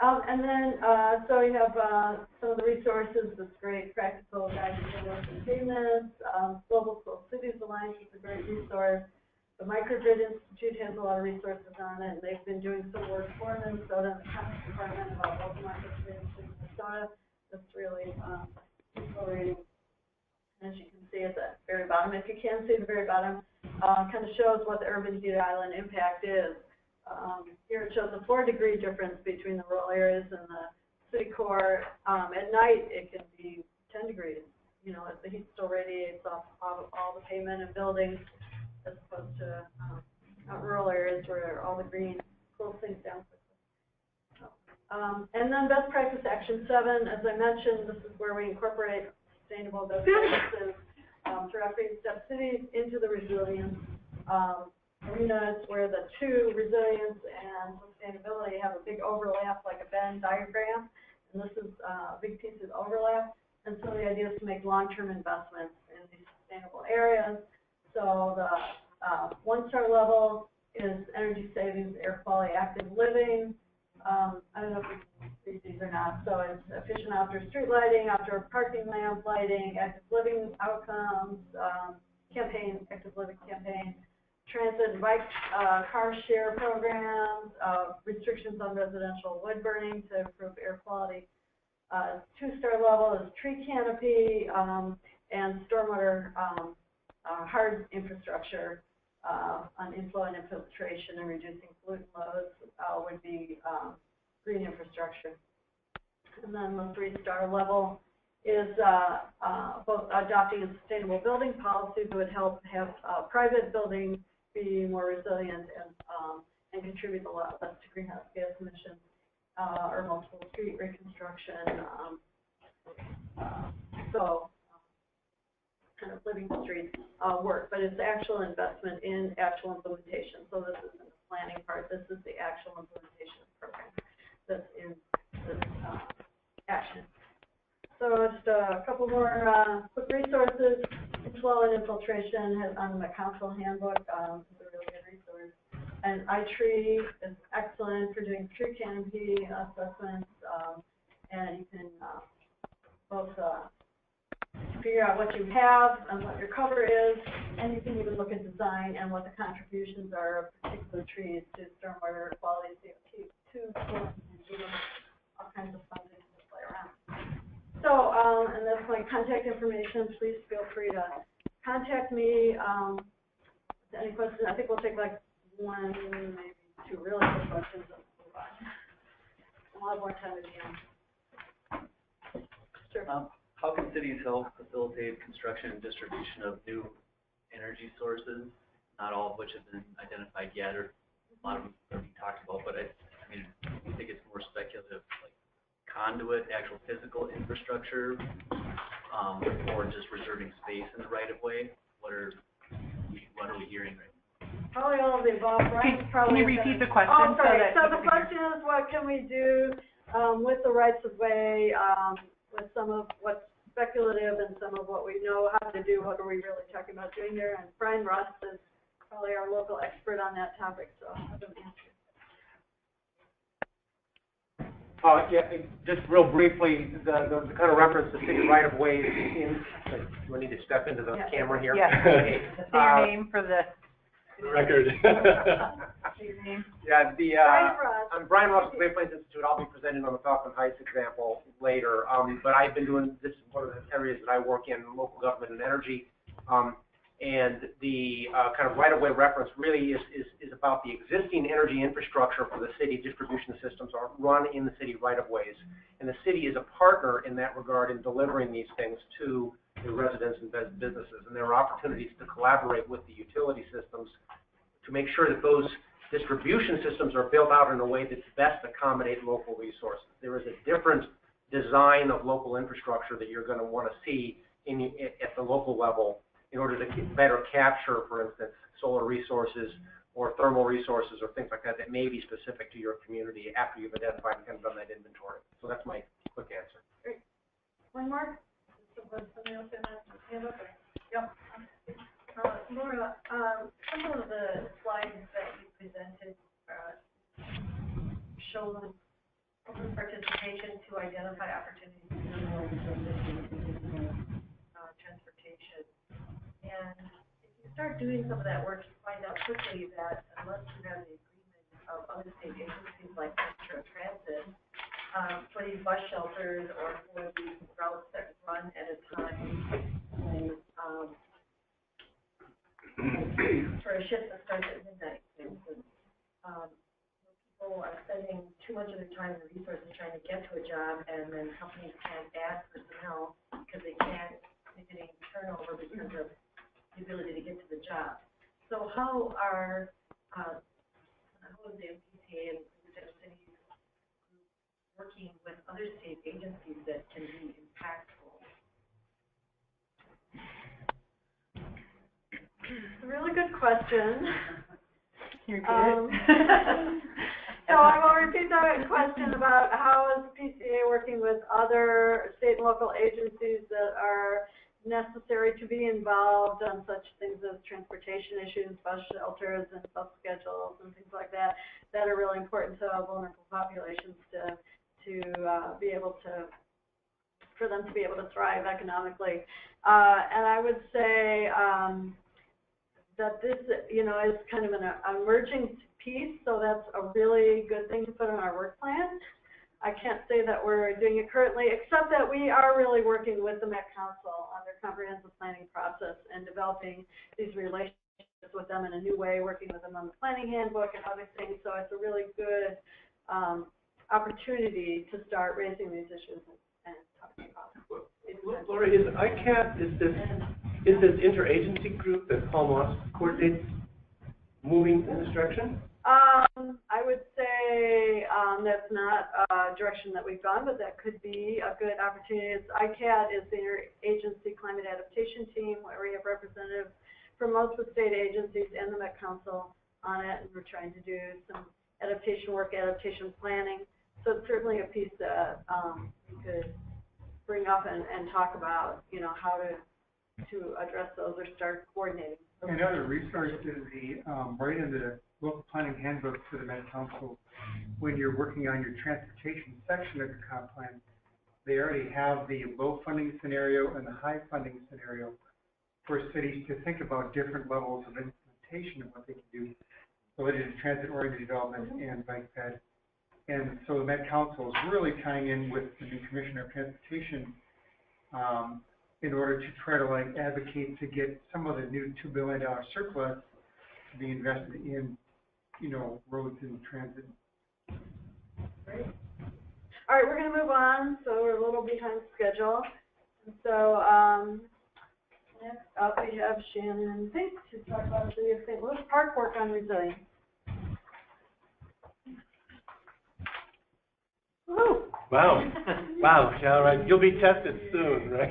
Um, and then, uh, so you have, uh, some of the resources, this great practical guide to roads and pavements, um, Global Cool Cities Alliance is a great resource. The Microgrid Institute has a lot of resources on it, and they've been doing some work for Minnesota and the Commerce Department about local microgrids in Minnesota. That's really, um, exhilarating. As you can see at the very bottom, if you can see the very bottom, uh, kind of shows what the urban heat island impact is. Um, here it shows a four degree difference between the rural areas and the city core. Um, at night, it can be ten degrees, you know, as the heat still radiates off all, all the pavement and buildings, as opposed to um, out rural areas where all the green cools things down quickly. So, um, and then best practice action seven, as I mentioned, this is where we incorporate sustainable best practices um, throughout GreenStep cities into the resilience um, arenas where the two, resilience and sustainability, have a big overlap, like a Venn diagram, and this is uh, a big piece of overlap. And so the idea is to make long-term investments in these sustainable areas. So the uh, one-star level is energy savings, air quality, active living. Um, I don't know if you can see these or not. So it's efficient outdoor street lighting, outdoor parking lamp lighting, active living outcomes, um, campaign, active living campaign, transit and bike uh, car share programs, uh, restrictions on residential wood burning to improve air quality. Uh, two-star level is tree canopy um, and stormwater um, uh, hard infrastructure uh, on inflow and infiltration and reducing pollutant loads uh, would be um, green infrastructure. And then the three-star level is uh, uh, both adopting a sustainable building policy that would help have uh, private buildings be more resilient and um, and contribute a lot less to greenhouse gas emissions, uh, or multiple street reconstruction. Um, uh, so, um, kind of living streets uh, work, but it's actual investment in actual implementation. So this isn't the planning part. This is the actual implementation program that's in this uh, action. So just a couple more uh, quick resources. Flow and infiltration has, on the council handbook um, is a really good resource. And iTree is excellent for doing tree canopy assessments. Um, and you can uh, both uh, figure out what you have and what your cover is, and you can even look at design and what the contributions are of particular trees to stormwater quality, C O two, all kinds of fun things to play around. So, um, and that's my contact information. Please feel free to contact me. Um, any questions? I think we'll take like one, maybe two really quick questions and move on. We'll have more time at the end. Sure. Um, how can cities help facilitate construction and distribution of new energy sources, not all of which have been identified yet, or a lot of them are being talked about, but I, I mean, I think it's more speculative, like conduit, actual physical infrastructure, um, or just reserving space in the right of way? What are we, what are we hearing right now? Probably all of the above. Brian's Can, probably can you repeat the question? Oh, sorry. So, so the question is, what can we do um, with the rights of way, um, with some of what's speculative and some of what we know how to do? What are we really talking about doing there? And Brian Rust is probably our local expert on that topic, so I'll have him answer. Uh, yeah, just real briefly, the, the, the kind of reference to city right-of-ways in, do I need to step into the yeah. camera here? Yes. Okay. Say your Uh, name for the, the record. say your name. Yeah, the, uh, Brian Ross. I'm Brian Ross with Great Plains Institute. I'll be presenting on the Falcon Heights example later. Um, but I've been doing, this is one of the areas that I work in, local government and energy. Um, and the uh, kind of right-of-way reference really is, is, is about the existing energy infrastructure for the city. Distribution systems are run in the city right-of-ways. And the city is a partner in that regard in delivering these things to the residents and businesses. And there are opportunities to collaborate with the utility systems to make sure that those distribution systems are built out in a way that's best accommodate local resources. There is a different design of local infrastructure that you're going to want to see in, at the local level in order to better capture, for instance, solar resources or thermal resources or things like that that may be specific to your community after you've identified and kind of done that inventory. So that's my quick answer. Great. One more? Somebody else in the hand up? Yep. Uh, Laura, um, some of the slides that you presented uh, show open participation to identify opportunities in uh, transportation. And if you start doing some of that work, you find out quickly that unless you have the agreement of other state agencies like Metro Transit, um, for these bus shelters or for these routes that run at a time, and, um, for a shift that starts at midnight, for instance, um, people are spending too much of their time and resources trying to get to a job, and then companies can't add personnel because they can't, they're getting turnover because of the ability to get to the job. So how are, uh, how is the M P T A and GreenStep cities working with other state agencies that can be impactful? It's a really good question. You're good. Um, so I will repeat that question about how is the P C A working with other state and local agencies that are necessary to be involved on such things as transportation issues, bus shelters, and bus schedules, and things like that, that are really important to vulnerable populations to to uh, be able to, for them to be able to thrive economically. Uh, and I would say um, that this, you know, is kind of an emerging piece, so that's a really good thing to put on our work plan. I can't say that we're doing it currently, except that we are really working with the Met Council on their comprehensive planning process and developing these relationships with them in a new way, working with them on the planning handbook and other things. So it's a really good um, opportunity to start raising these issues and, and talking about them. Laura, is I C A T, is this, is this interagency group that Paul Moss coordinates moving in this direction? Um, I would say um, that's not a direction that we've gone, but that could be a good opportunity. It's, I C A T is the Interagency Climate Adaptation Team, where we have representatives from most of the state agencies and the Met Council on it, and we're trying to do some adaptation work, adaptation planning. So it's certainly a piece that um, we could bring up and, and talk about, you know, how to to address those or start coordinating. Another resource is the, um, right in the local planning handbook for the Met Council, when you're working on your transportation section of your comp plan, they already have the low funding scenario and the high funding scenario for cities to think about different levels of implementation of what they can do related to transit-oriented development and bike ped. And so the Met Council is really tying in with the new Commissioner of Transportation um, in order to try to like advocate to get some of the new two billion dollar surplus to be invested in, you know, roads and transit. Great. All right, we're going to move on. So we're a little behind schedule. And so um, next up we have Shannon Fink to talk about the City of Saint Louis Park work on resilience. Woo! Wow, wow, all right, you'll be tested soon, right?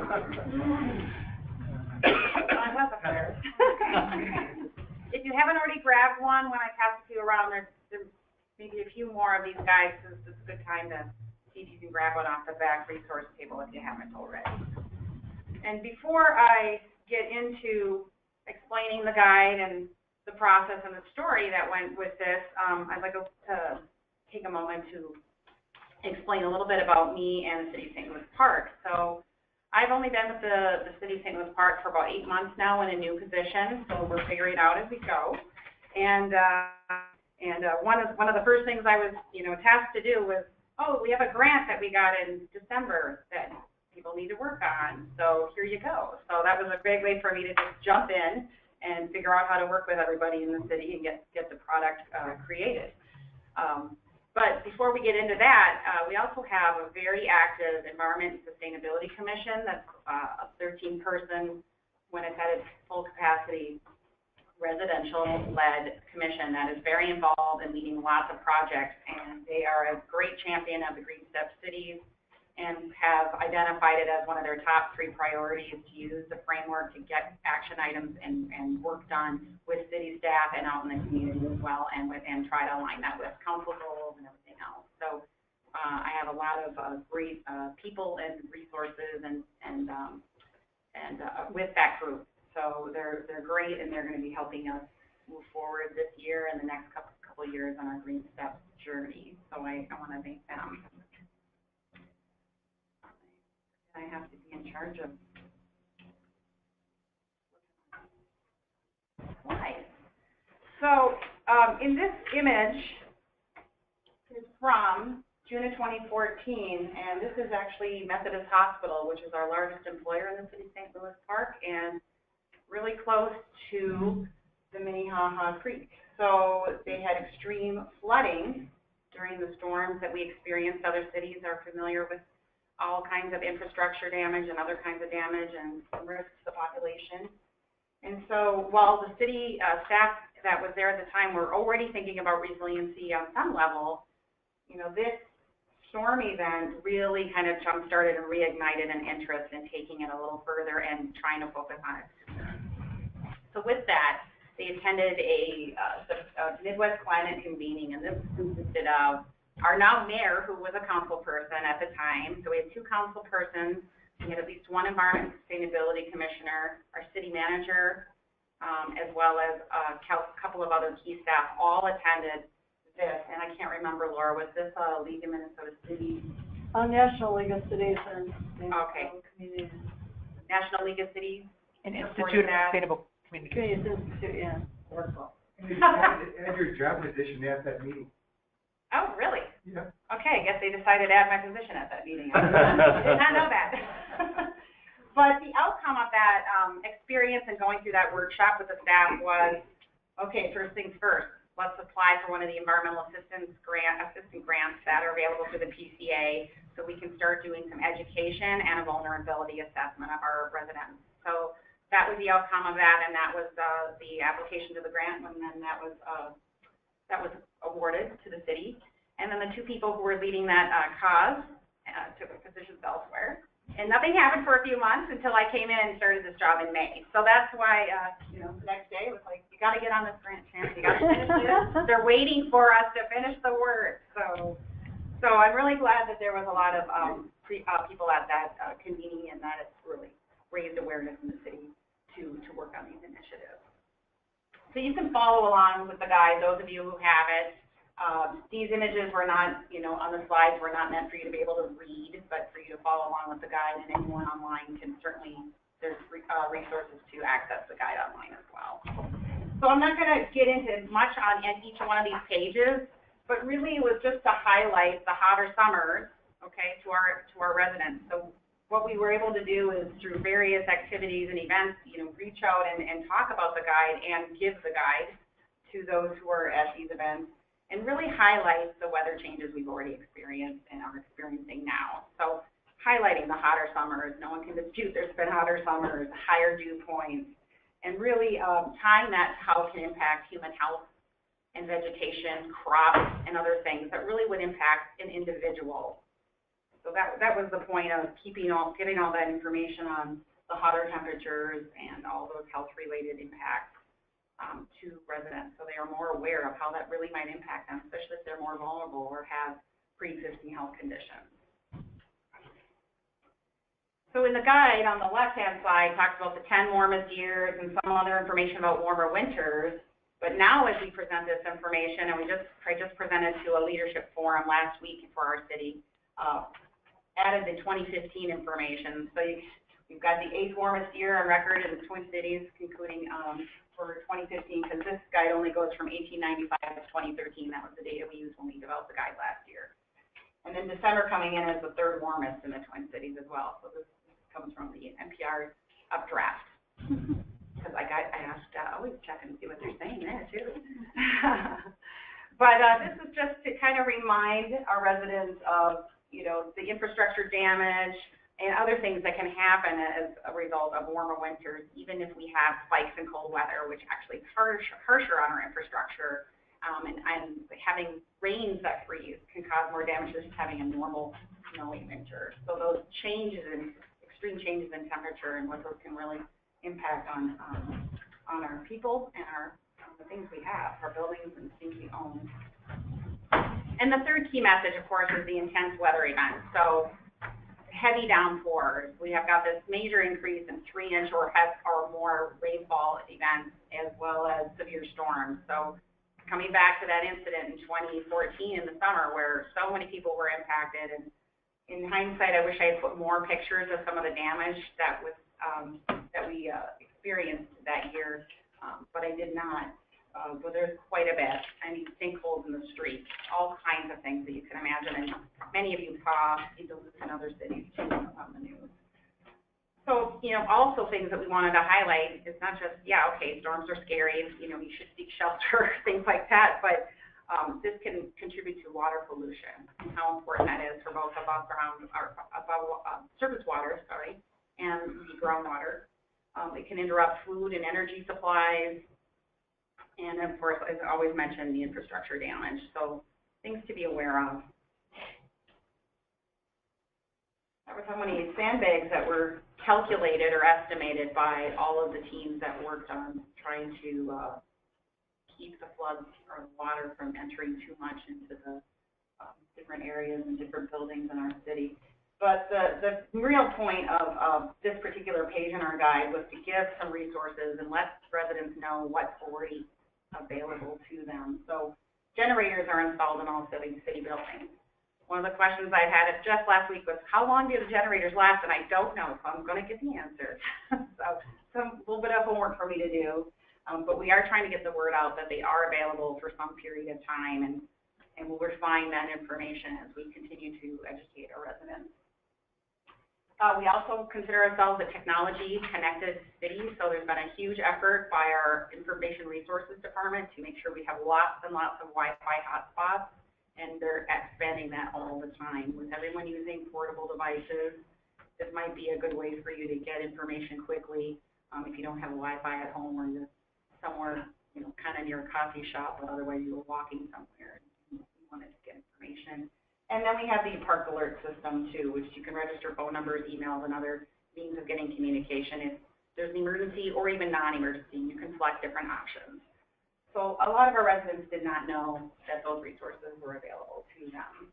I have a pair. If you haven't already grabbed one, when I pass a few around, there's, there's maybe a few more of these guys, so it's a good time to see if you can grab one off the back resource table if you haven't already. And before I get into explaining the guide and the process and the story that went with this, um, I'd like to take a moment to explain a little bit about me and the City of Saint Louis Park. So I've only been with the, the City of Saint Louis Park for about eight months now in a new position, so we're figuring it out as we go. And uh, and uh, one of one of the first things I was, you know, tasked to do was, oh, we have a grant that we got in December that people need to work on. So here you go. So that was a great way for me to just jump in and figure out how to work with everybody in the city and get get the product uh, created. Um, But before we get into that, uh, we also have a very active Environment and Sustainability Commission that's uh, a thirteen person, when it's at its full capacity, residential-led commission that is very involved in leading lots of projects, and they are a great champion of the GreenStep cities and have identified it as one of their top three priorities to use the framework to get action items and, and work done with city staff and out in the community as well, and with and try to align that with council goals and everything else. So uh, I have a lot of uh, great uh, people and resources and and um, and uh, with that group. So they're they're great, and they're going to be helping us move forward this year and the next couple couple of years on our GreenStep journey. So so I, I want to thank them. I have to be in charge of slides. So um, in this image is from June of twenty fourteen, and this is actually Methodist Hospital, which is our largest employer in the city of Saint Louis Park, and really close to the Minnehaha Creek. So they had extreme flooding during the storms that we experienced. Other cities are familiar with all kinds of infrastructure damage and other kinds of damage and some risks to the population. And so while the city uh, staff that was there at the time were already thinking about resiliency on some level, you know, this storm event really kind of jump-started and reignited an interest in taking it a little further and trying to focus on it. So with that, they attended a, uh, a Midwest Climate Convening, and this consisted of our now mayor, who was a council person at the time. So we had two council persons. We had at least one environment and sustainability commissioner, our city manager, um, as well as a couple of other key staff all attended this. And I can't remember, Laura, was this a League of Minnesota Cities? Uh, National League of Cities and Okay. Communities. National League of Cities. An Institute Institute of that. Sustainable Communities. Communities Institute, yeah. Wonderful. And you add, add your job position at that meeting. Oh, really? Yeah. Okay, I guess they decided to add my position at that meeting. I did not know that. But the outcome of that um, experience and going through that workshop with the staff was, okay, first things first, let's apply for one of the environmental assistance grant, assistant grants that are available through the P C A so we can start doing some education and a vulnerability assessment of our residents. So that was the outcome of that, and that was uh, the application to the grant, and then that was uh, that was awarded to the city. And then the two people who were leading that uh, cause uh, took positions elsewhere. And nothing happened for a few months until I came in and started this job in May. So that's why, uh, you know, the next day it was like, you got to get on this grant, Chance. You got to finish this. They're waiting for us to finish the work. So, so I'm really glad that there was a lot of um, pre, uh, people at that uh, convening, and that it's really raised awareness in the city to to work on these initiatives. So you can follow along with the guide, those of you who have it. Um, these images were not, you know, on the slides were not meant for you to be able to read, but for you to follow along with the guide, and anyone online can certainly, there's uh, resources to access the guide online as well. So I'm not going to get into much on each one of these pages, but really it was just to highlight the hotter summers, okay, to our, to our residents. So what we were able to do is through various activities and events, you know, reach out and, and talk about the guide and give the guide to those who are at these events, and really highlight the weather changes we've already experienced and are experiencing now. So highlighting the hotter summers, no one can dispute there's been hotter summers, higher dew points, and really um, tying that to how it can impact human health and vegetation, crops, and other things that really would impact an individual. So that, that was the point of keeping all, getting all that information on the hotter temperatures and all those health-related impacts Um, to residents, so they are more aware of how that really might impact them, especially if they're more vulnerable or have pre-existing health conditions. So in the guide on the left-hand side talks about the ten warmest years and some other information about warmer winters. But now as we present this information, and we just I just presented to a leadership forum last week for our city, uh, added the twenty fifteen information. So you, you've got the eighth warmest year on record in the Twin Cities, including um, for twenty fifteen, because this guide only goes from eighteen ninety-five to twenty thirteen. That was the data we used when we developed the guide last year. And then December coming in as the third warmest in the Twin Cities as well. So this comes from the N P R updraft. Because I got, I asked, uh, always check and see what they're saying there too. But uh, this is just to kind of remind our residents of, you know, the infrastructure damage and other things that can happen as a result of warmer winters, even if we have spikes in cold weather, which actually is harsh, harsher on our infrastructure. Um, and, and having rains that freeze can cause more damage than just having a normal snowy winter. So those changes in, extreme changes in temperature and what those can really impact on, um, on our people and our, on the things we have, our buildings and things we own. And the third key message, of course, is the intense weather events. So heavy downpours. We have got this major increase in three inch or, or more rainfall events, as well as severe storms. So coming back to that incident in twenty fourteen in the summer where so many people were impacted, and in hindsight, I wish I had put more pictures of some of the damage that was um, that we uh, experienced that year, um, but I did not. Uh, but there's quite a bit. I mean, sinkholes in the streets, all kinds of things that you can imagine, and many of you saw these in other cities too on the news. So, you know, also things that we wanted to highlight. It's not just, yeah, okay, storms are scary, you know, you should seek shelter, things like that, but um, this can contribute to water pollution and how important that is for both above ground, or above uh, surface water, sorry, and the groundwater. Um, it can interrupt food and energy supplies, and of course, as I always mentioned, the infrastructure damage. So things to be aware of. That was how many sandbags that were calculated or estimated by all of the teams that worked on trying to uh, keep the floods or the water from entering too much into the um, different areas and different buildings in our city. But the, the real point of, of this particular page in our guide was to give some resources and let residents know what's already available to them. So generators are installed in all city, city buildings. One of the questions I had just last week was, how long do the generators last? And I don't know, so I'm going to get the answer. So some little bit of homework for me to do. Um, but we are trying to get the word out that they are available for some period of time, and, and we'll refine that information as we continue to educate our residents. Uh, we also consider ourselves a technology-connected city, so there's been a huge effort by our Information Resources Department to make sure we have lots and lots of Wi-Fi hotspots, and they're expanding that all the time. With everyone using portable devices, this might be a good way for you to get information quickly um, if you don't have a Wi-Fi at home or you're somewhere, you know, kind of near a coffee shop, but otherwise you were walking somewhere and you wanted to get information. And then we have the park alert system too, which you can register phone numbers, emails, and other means of getting communication. If there's an emergency or even non-emergency, you can select different options. So a lot of our residents did not know that those resources were available to them.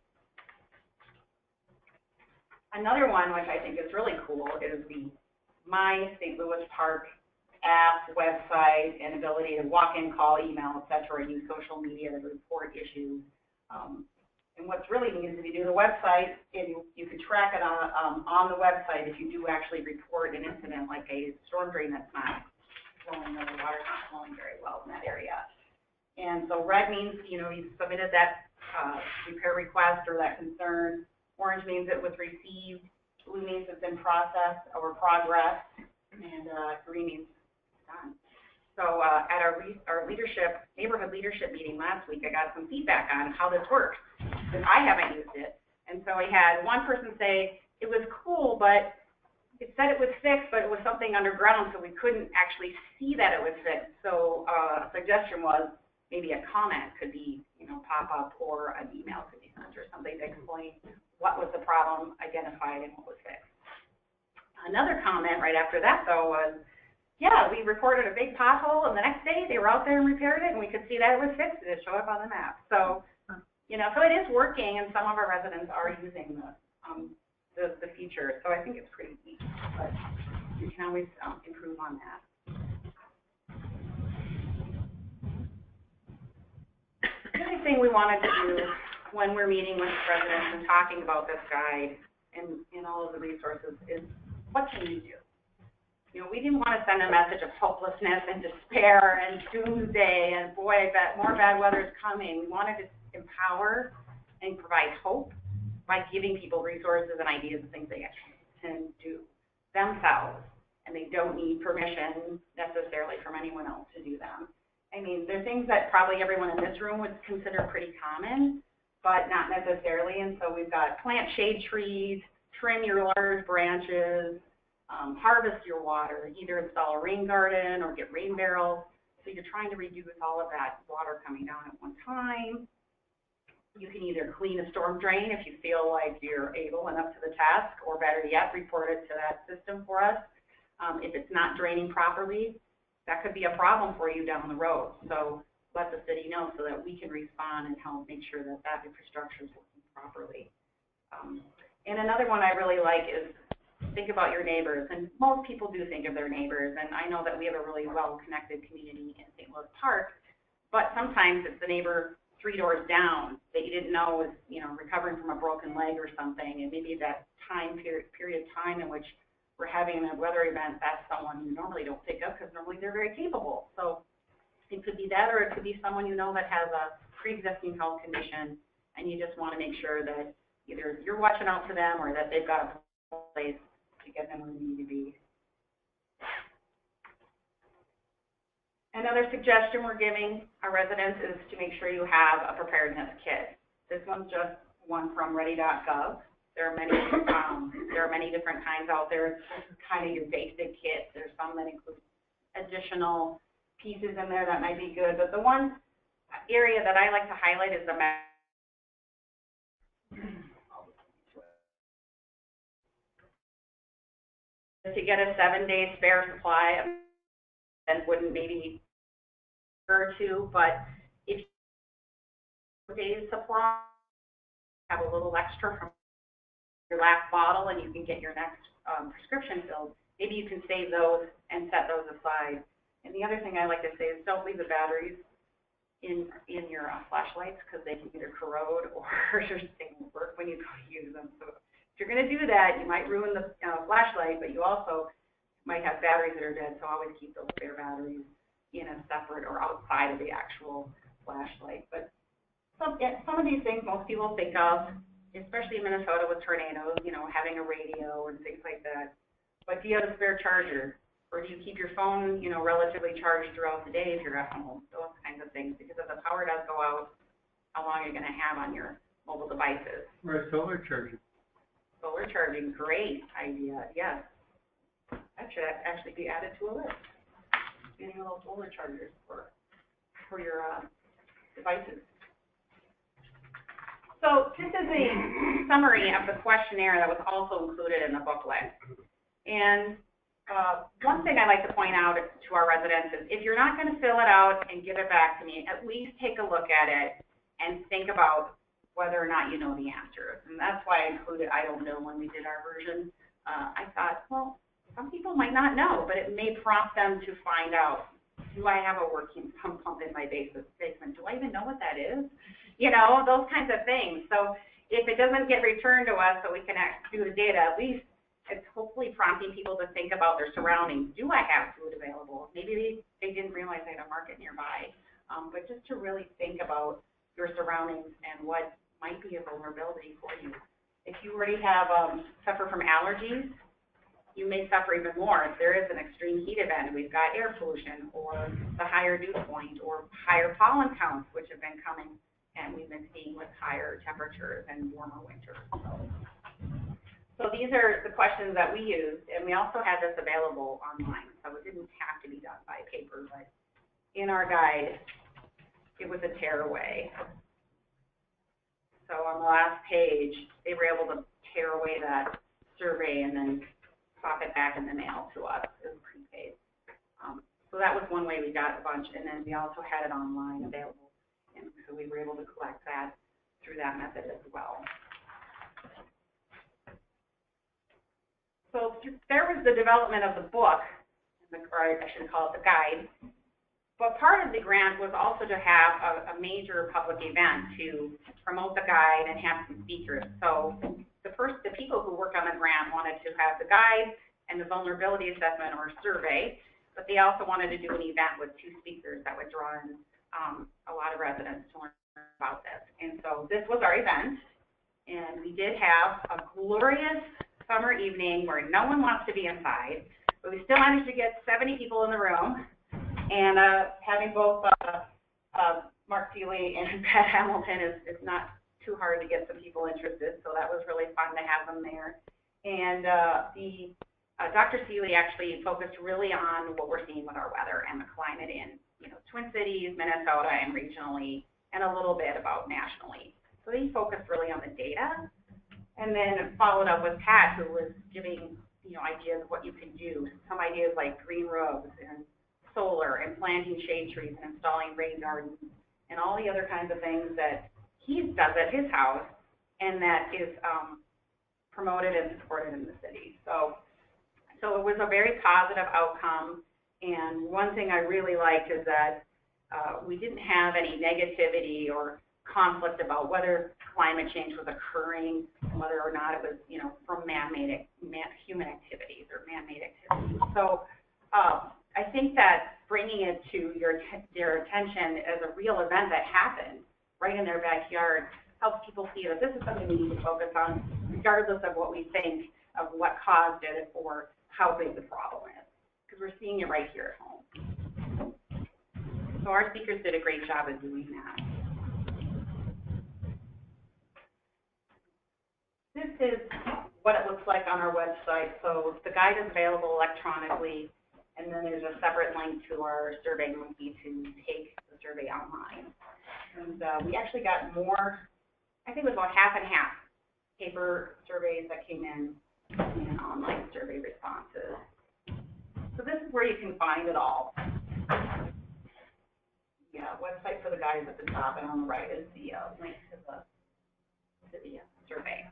Another one, which I think is really cool, is the My Saint Louis Park app, website, and ability to walk in, call, email, et cetera, use social media to report issues. Um, And what's really neat is if you do the website, and you, you can track it on, um, on the website if you do actually report an incident like a storm drain that's not flowing, or the water's not flowing very well in that area. And so red means, you know, you submitted that uh, repair request or that concern. Orange means it was received. Blue means it's in process or progress. And uh, green means it's done. So uh, at our, re our leadership, neighborhood leadership meeting last week, I got some feedback on how this works, because I haven't used it. And so I had one person say, it was cool, but it said it was fixed, but it was something underground, so we couldn't actually see that it was fixed. So uh, a suggestion was maybe a comment could be, you know, pop up, or an email could be sent or something to explain what was the problem identified and what was fixed. Another comment right after that, though, was, yeah, we reported a big pothole, and the next day they were out there and repaired it, and we could see that it was fixed, and it showed up on the map. So, you know, so it is working, and some of our residents are using the, um, the, the feature. So I think it's pretty neat, but you can always um, improve on that. The other thing we wanted to do when we're meeting with residents and talking about this guide and, and all of the resources is, what can you do? You know, we didn't want to send a message of hopelessness and despair and doomsday and, boy, that more bad weather is coming. We wanted to empower and provide hope by giving people resources and ideas of things they actually can do themselves, and they don't need permission necessarily from anyone else to do them. I mean, they're things that probably everyone in this room would consider pretty common, but not necessarily. And so we've got plant shade trees, trim your large branches, Um, harvest your water, either install a rain garden or get rain barrels. So you're trying to reduce all of that water coming down at one time. You can either clean a storm drain if you feel like you're able and up to the task, or better yet, report it to that system for us. Um, if it's not draining properly, that could be a problem for you down the road. So let the city know so that we can respond and help make sure that that infrastructure is working properly. Um, and another one I really like is think about your neighbors, and most people do think of their neighbors, and I know that we have a really well-connected community in Saint Louis Park, but sometimes it's the neighbor three doors down that you didn't know was, you know, recovering from a broken leg or something, and maybe that time period, period of time in which we're having a weather event, that's someone you normally don't pick up because normally they're very capable. So it could be that, or it could be someone you know that has a pre-existing health condition, and you just want to make sure that either you're watching out for them or that they've got a place to get them where they need to be. Another suggestion we're giving our residents is to make sure you have a preparedness kit. This one's just one from ready dot gov. There are many, um, there are many different kinds out there. This is kind of your basic kit. There's some that include additional pieces in there that might be good, but the one area that I like to highlight is the map. To get a seven-day spare supply, and wouldn't maybe or two, but if you days supply, have a little extra from your last bottle, and you can get your next um, prescription filled. Maybe you can save those and set those aside. And the other thing I like to say is don't leave the batteries in in your uh, flashlights, because they can either corrode or just they won't work when you go to use them. So if you're going to do that, you might ruin the uh, flashlight, but you also might have batteries that are dead. So always keep those spare batteries in a separate or outside of the actual flashlight. But some yeah, some of these things most people think of, especially in Minnesota with tornadoes, you know, having a radio and things like that. But do you have a spare charger? Or do you keep your phone, you know, relatively charged throughout the day if you're at home? Those kinds of things. Because if the power does go out, how long are you going to have on your mobile devices? Or solar charging. Solar charging, great idea, yes. That should actually be added to a list. Getting a little solar chargers for, for your uh, devices. So this is a summary of the questionnaire that was also included in the booklet. And Uh, one thing I like to point out to our residents is if you're not going to fill it out and give it back to me, at least take a look at it and think about whether or not you know the answers. And that's why I included I don't know when we did our version. Uh, I thought, well, some people might not know, but it may prompt them to find out, do I have a working pump pump in my basement? Do I even know what that is? You know, those kinds of things. So if it doesn't get returned to us so we can do the data, at least it's hopefully prompting people to think about their surroundings. Do I have food available? Maybe they, they didn't realize they had a market nearby. Um, but just to really think about your surroundings and what might be a vulnerability for you. If you already have um, suffer from allergies, you may suffer even more. If there is an extreme heat event, we've got air pollution or the higher dew point or higher pollen counts, which have been coming and we've been seeing with higher temperatures and warmer winters. So. So these are the questions that we used, and we also had this available online, so it didn't have to be done by paper, but in our guide, it was a tearaway. So on the last page, they were able to tear away that survey and then pop it back in the mail to us as prepaid. Um, so that was one way we got a bunch, and then we also had it online available, and so we were able to collect that through that method as well. So there was the development of the book, or I should call it the guide, but part of the grant was also to have a, a major public event to promote the guide and have some speakers. So the first, the people who worked on the grant wanted to have the guide and the vulnerability assessment or survey, but they also wanted to do an event with two speakers that would draw in um, a lot of residents to learn about this. And so this was our event, and we did have a glorious summer evening where no one wants to be inside, but we still managed to get seventy people in the room, and uh, having both uh, uh, Mark Seeley and Pat Hamilton is, is not too hard to get some people interested, so that was really fun to have them there. And uh, the uh, Doctor Seeley actually focused really on what we're seeing with our weather and the climate in, you know, Twin Cities, Minnesota, and regionally, and a little bit about nationally. So he focused really on the data. And then followed up with Pat, who was giving, you know, ideas of what you can do. Some ideas like green roofs and solar and planting shade trees and installing rain gardens and all the other kinds of things that he does at his house and that is um, promoted and supported in the city. So, so it was a very positive outcome. And one thing I really liked is that uh, we didn't have any negativity or conflict about whether climate change was occurring, and whether or not it was, you know, from man-made, man, human activities or man-made activities. So uh, I think that bringing it to your, your attention as a real event that happened right in their backyard helps people see that this is something we need to focus on, regardless of what we think of what caused it or how big the problem is, because we're seeing it right here at home. So our speakers did a great job of doing that. This is what it looks like on our website. So the guide is available electronically, and then there's a separate link to our survey monkey to take the survey online. And uh, we actually got more, I think it was about half and half, paper surveys that came in and online survey responses. So this is where you can find it all. Yeah, website for the guide is at the top, and on the right is the uh, link to the, to the uh, survey.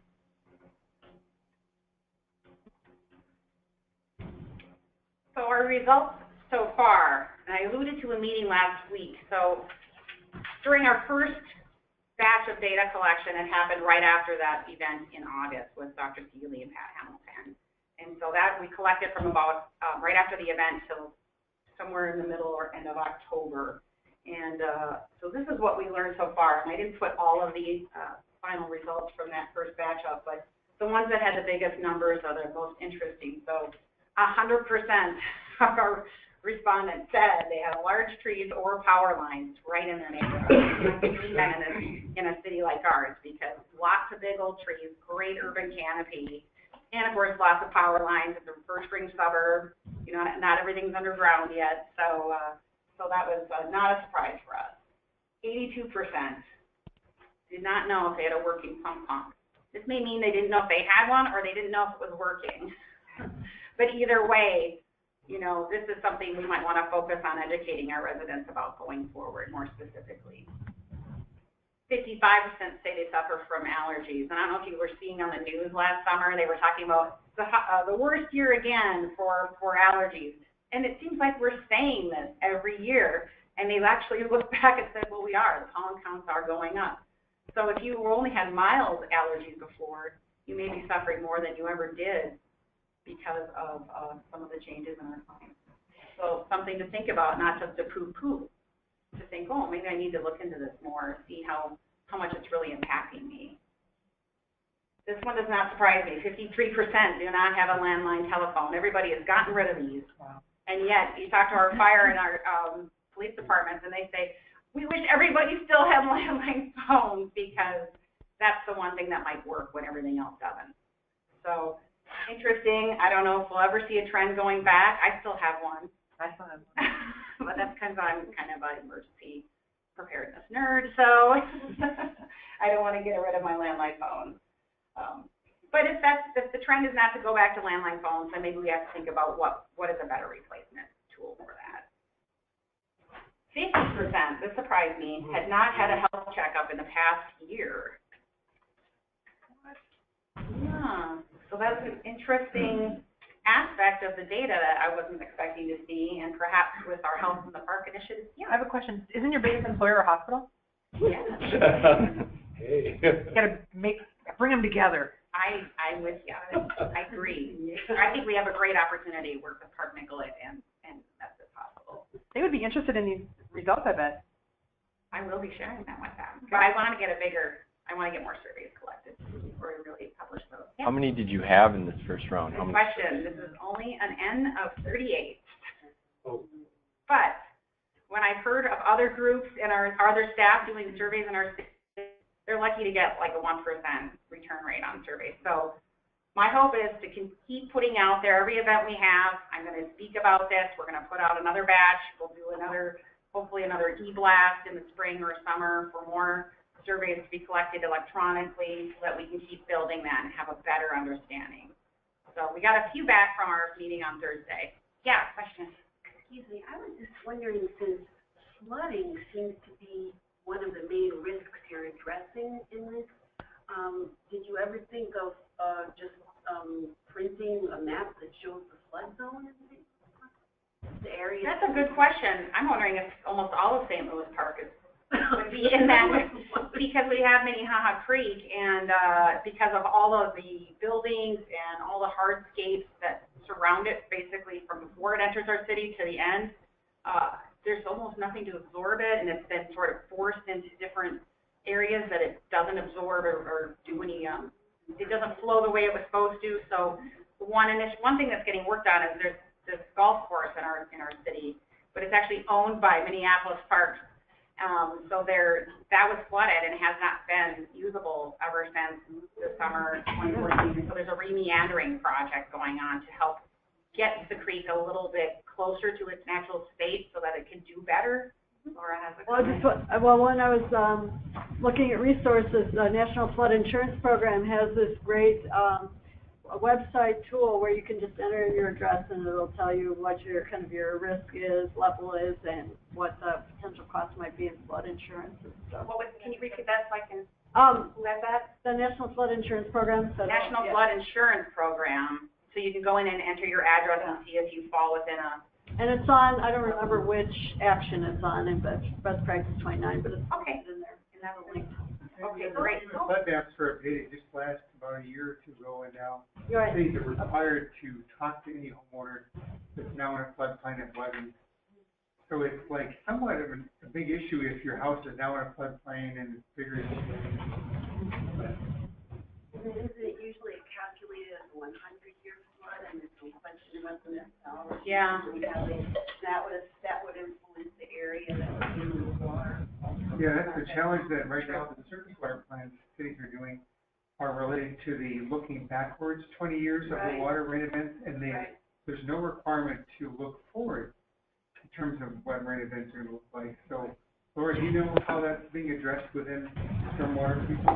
So our results so far, and I alluded to a meeting last week. So during our first batch of data collection, it happened right after that event in August with Doctor Seeley and Pat Hamilton. And so that we collected from about um, right after the event till somewhere in the middle or end of October. And uh, so this is what we learned so far. And I didn't put all of the uh, final results from that first batch up, but the ones that had the biggest numbers are the most interesting. So one hundred percent of our respondents said they had large trees or power lines right in their neighborhood. in, a, in a city like ours, because lots of big old trees, great urban canopy, and of course lots of power lines. It's a first ring suburb. You know, not everything's underground yet, so uh, so that was uh, not a surprise for us. eighty-two percent did not know if they had a working pump pump. This may mean they didn't know if they had one or they didn't know if it was working. But either way, you know, this is something we might want to focus on educating our residents about going forward more specifically. fifty-five percent say they suffer from allergies. And I don't know if you were seeing on the news last summer, they were talking about the, uh, the worst year again for, for allergies. And it seems like we're saying this every year. And they've actually looked back and said, well, we are. The pollen counts are going up. So if you only had mild allergies before, you may be suffering more than you ever did because of uh, some of the changes in our climate. So something to think about, not just to poo-poo, to think, oh, maybe I need to look into this more, see how, how much it's really impacting me. This one does not surprise me. fifty-three percent do not have a landline telephone. Everybody has gotten rid of these. Wow. And yet, you talk to our fire and our um, police departments, and they say, we wish everybody still had landline phones, because that's the one thing that might work when everything else doesn't. So, interesting. I don't know if we'll ever see a trend going back. I still have one. I still have one. But that's because I'm kind of an emergency preparedness nerd, so I don't want to get rid of my landline phone. Um, but if that's if the trend is not to go back to landline phones, then maybe we have to think about what what is a better replacement tool for that. fifty percent, this surprised me, had not had a health checkup in the past year. Yeah. So that's an interesting aspect of the data that I wasn't expecting to see, and perhaps with our Health in the Park initiative. Yeah, I have a question. Isn't your biggest employer a hospital? Yeah. Hey. You gotta make, bring them together. I, I'm with you. I agree. I think we have a great opportunity to work with Park Nicollet and, and that's if possible. They would be interested in these results, I bet. I will be sharing them with them. But I want to get a bigger, I want to get more surveys collected before we really publish those. Yeah. How many did you have in this first round? How Good many? question. This is only an N of thirty-eight. Oh. But when I've heard of other groups and our other staff doing surveys in our city, they're lucky to get like a one percent return rate on surveys. So my hope is to keep putting out there every event we have. I'm going to speak about this. We're going to put out another batch. We'll do another, hopefully another e-blast in the spring or summer for more surveys to be collected electronically so that we can keep building that and have a better understanding. So we got a few back from our meeting on Thursday. Yeah, question? Excuse me, I was just wondering, since flooding seems to be one of the main risks you're addressing in this, um, did you ever think of uh, just um, printing a map that shows the flood zone and things? the area? That's a good question. I'm wondering if almost all of Saint Louis Park is, would be in that, because we have Minnehaha Creek, and uh, because of all of the buildings and all the hardscapes that surround it, basically from before it enters our city to the end, uh, there's almost nothing to absorb it, and it's been sort of forced into different areas that it doesn't absorb or, or do any, um, it doesn't flow the way it was supposed to. So one initial, one thing that's getting worked on is there's this golf course in our in our city, but it's actually owned by Minneapolis Parks. Um, so there, that was flooded and has not been usable ever since the summer twenty fourteen. So there's a remeandering project going on to help get the creek a little bit closer to its natural state so that it can do better. Laura has a Well, comment. just, well, when I was um, looking at resources, the National Flood Insurance Program has this great um, a website tool where you can just enter your address and it'll tell you what your kind of your risk is, level is, and what the potential cost might be in flood insurance and stuff. What was, can you repeat that so I can, Um, who has that? the National Flood Insurance Program. So National yeah. Flood Insurance Program. So you can go in and enter your address and see if you fall within a. And it's on, I don't remember which action it's on in best, best practice twenty-nine, but it's Okay. in there, and that's a link. Okay, great. The flood maps were updated just last about a year or two ago, and now You're right. cities are required to talk to any homeowner that's now in a floodplain and flooding. So it's like somewhat of a, a big issue if your house is now in a floodplain and it's bigger. Isn't it usually calculated as a one hundred year flood, and there's no question about the methodology? Yeah. That was, that would influence the area that was in the water. Yeah, that's the challenge that right now the surface water plans cities are doing are related to the looking backwards twenty years of Right. the water rain events, and they, Right. there's no requirement to look forward in terms of what rain events are going to look like. So, Laura, do you know how that's being addressed within stormwater people?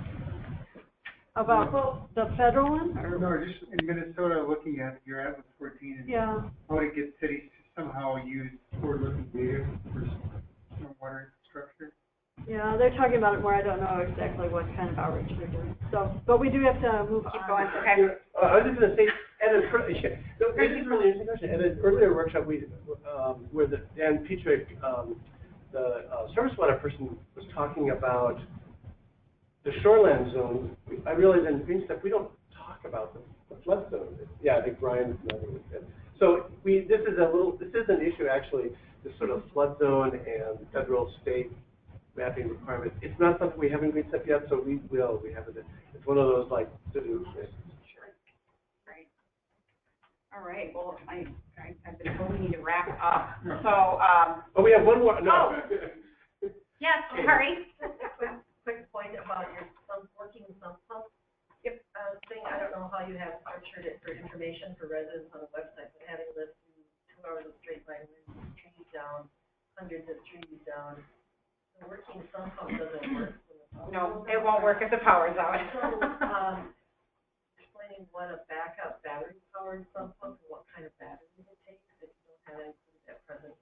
About the federal one, or? No, just in Minnesota, looking at your Atlas fourteen and Yeah. how to get cities to somehow use forward-looking data for stormwater infrastructure. Yeah, they're talking about it more. I don't know exactly what kind of outreach they're doing. So, but we do have to move Keep on. going, okay. Yeah, uh, I was just gonna say, at a, fr- yeah, so this is really interesting question. At an earlier workshop, we, um, where the, Dan Petrick, um, the, uh, service water person was talking about the shoreland zone. I realize in GreenStep, we don't talk about the, the flood zone. Yeah, I think Brian's nodding his head. So we, this is a little, this is an issue actually, this sort of flood zone and federal state mapping requirements. It's not something we have in GreenStep yet, so we will, we have it. It's one of those like to-do lists. Great. All right, well, I, I, I've been told we need to wrap up. So, um, Oh, we have one more, no. yes, sorry. Quick, quick point about your sump, working sump pump. Yep, uh, thing, I don't know how you have structured it for information for residents on the website, but having lived through two hours of straight line wind, trees down, hundreds of trees down, the working sump pump doesn't work. No, it won't work if the power's out. So, um, explaining what a backup battery powered sump pump and what kind of battery it takes if you don't have anything at present.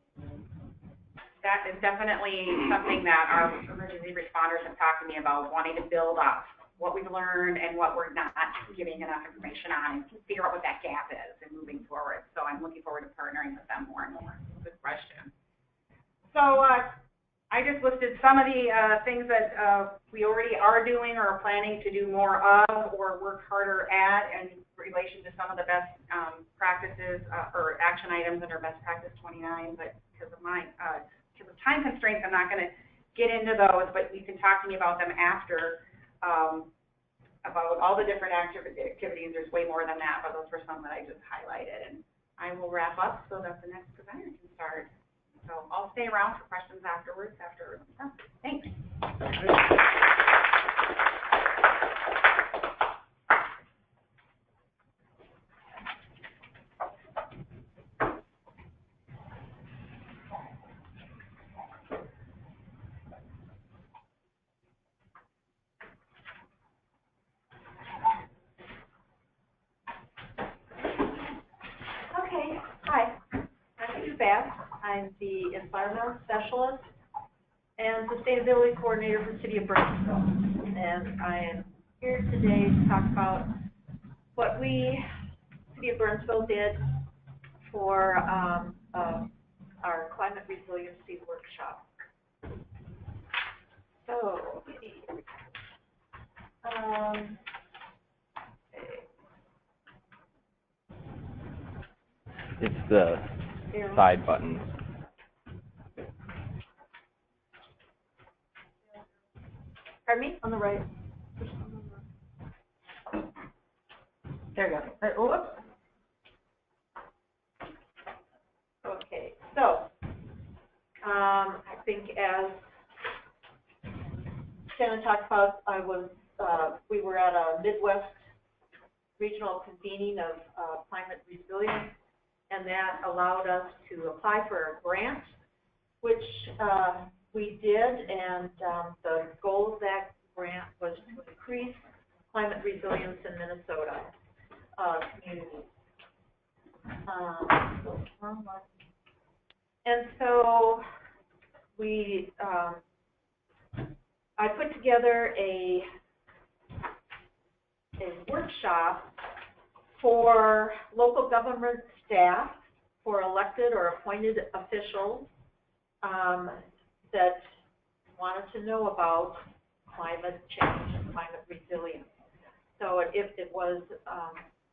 That is definitely something that our emergency responders have talked to me about, wanting to build up what we've learned and what we're not giving enough information on, and figure out what that gap is and moving forward. So I'm looking forward to partnering with them more and more. Good question. So uh, I just listed some of the uh, things that uh, we already are doing or are planning to do more of or work harder at in relation to some of the best um, practices uh, or action items under Best Practice twenty-nine, but because of my uh, because of time constraints, I'm not going to get into those, but you can talk to me about them after, um, about all the different activ- activities. There's way more than that, but those were some that I just highlighted. And I will wrap up so that the next presenter can start. So I'll stay around for questions afterwards, after stuff. Thanks. Okay, hi, I'm Sue Bass. I'm the environmental specialist and sustainability coordinator for the City of Burnsville. And I am here today to talk about what we, City of Burnsville, did for um, uh, our climate resiliency workshop. So, um, okay. It's the Here. side buttons. Pardon me? On the right. There you go. Uh, whoops. Okay, so, um, I think as Shannon talked about, I was, uh, we were at a Midwest regional convening of uh, climate resilience, and that allowed us to apply for a grant, which uh, we did, and um, the goal of that grant was to increase climate resilience in Minnesota uh, communities. Um, so, wrong one. And so we, um, I put together a a workshop for local government staff, for elected or appointed officials um, that wanted to know about climate change and climate resilience. So if it was um,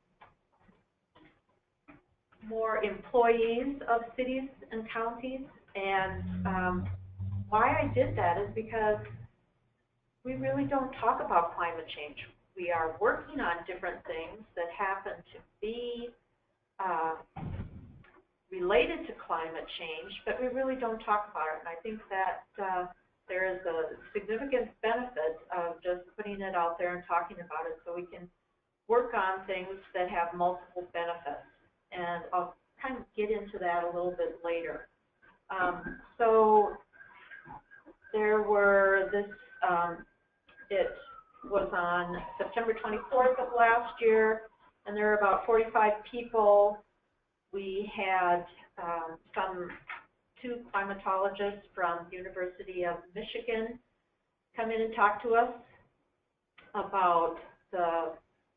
more employees of cities and counties, and um, why I did that is because we really don't talk about climate change. We are working on different things that happen to be uh, related to climate change, but we really don't talk about it. And I think that uh, there is a significant benefit of just putting it out there and talking about it so we can work on things that have multiple benefits. And I'll kind of get into that a little bit later. Um, so there were this, um, it was on September twenty-fourth of last year, and there were about forty-five people. We had um, some two climatologists from the University of Michigan come in and talk to us about the,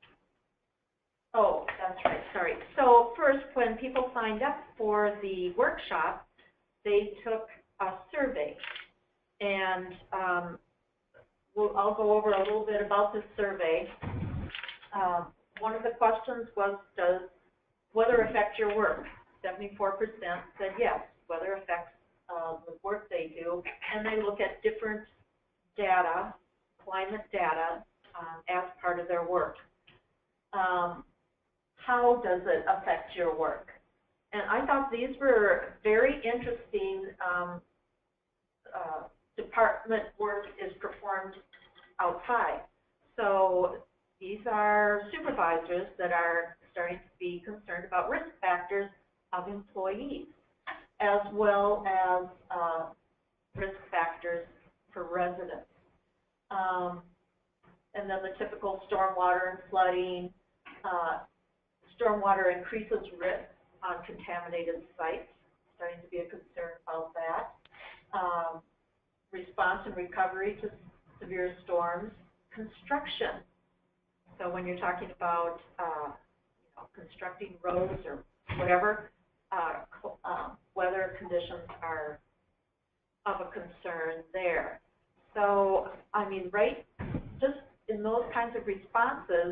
oh, that's right, sorry. So first, when people signed up for the workshop, they took a survey, and um, we'll, I'll go over a little bit about this survey. Um, one of the questions was, does weather affect your work? seventy-four percent said yes, weather affects uh, the work they do, and they look at different data, climate data, um, as part of their work. Um, how does it affect your work? And I thought these were very interesting. Um, uh, department work is performed outside. So these are supervisors that are starting to be concerned about risk factors of employees, as well as uh, risk factors for residents. Um, and then the typical stormwater and flooding. Uh, stormwater increases risk on contaminated sites, starting to be a concern about that. Um, response and recovery to severe storms. Construction. So when you're talking about uh, you know, constructing roads or whatever, uh, uh, weather conditions are of a concern there. So, I mean, right, just in those kinds of responses,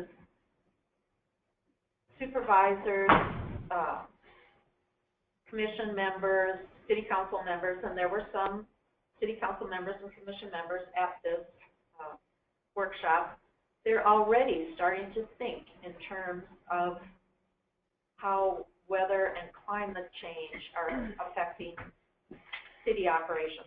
supervisors, uh, commission members, city council members, and there were some city council members and commission members at this uh, workshop, they're already starting to think in terms of how weather and climate change are affecting city operations.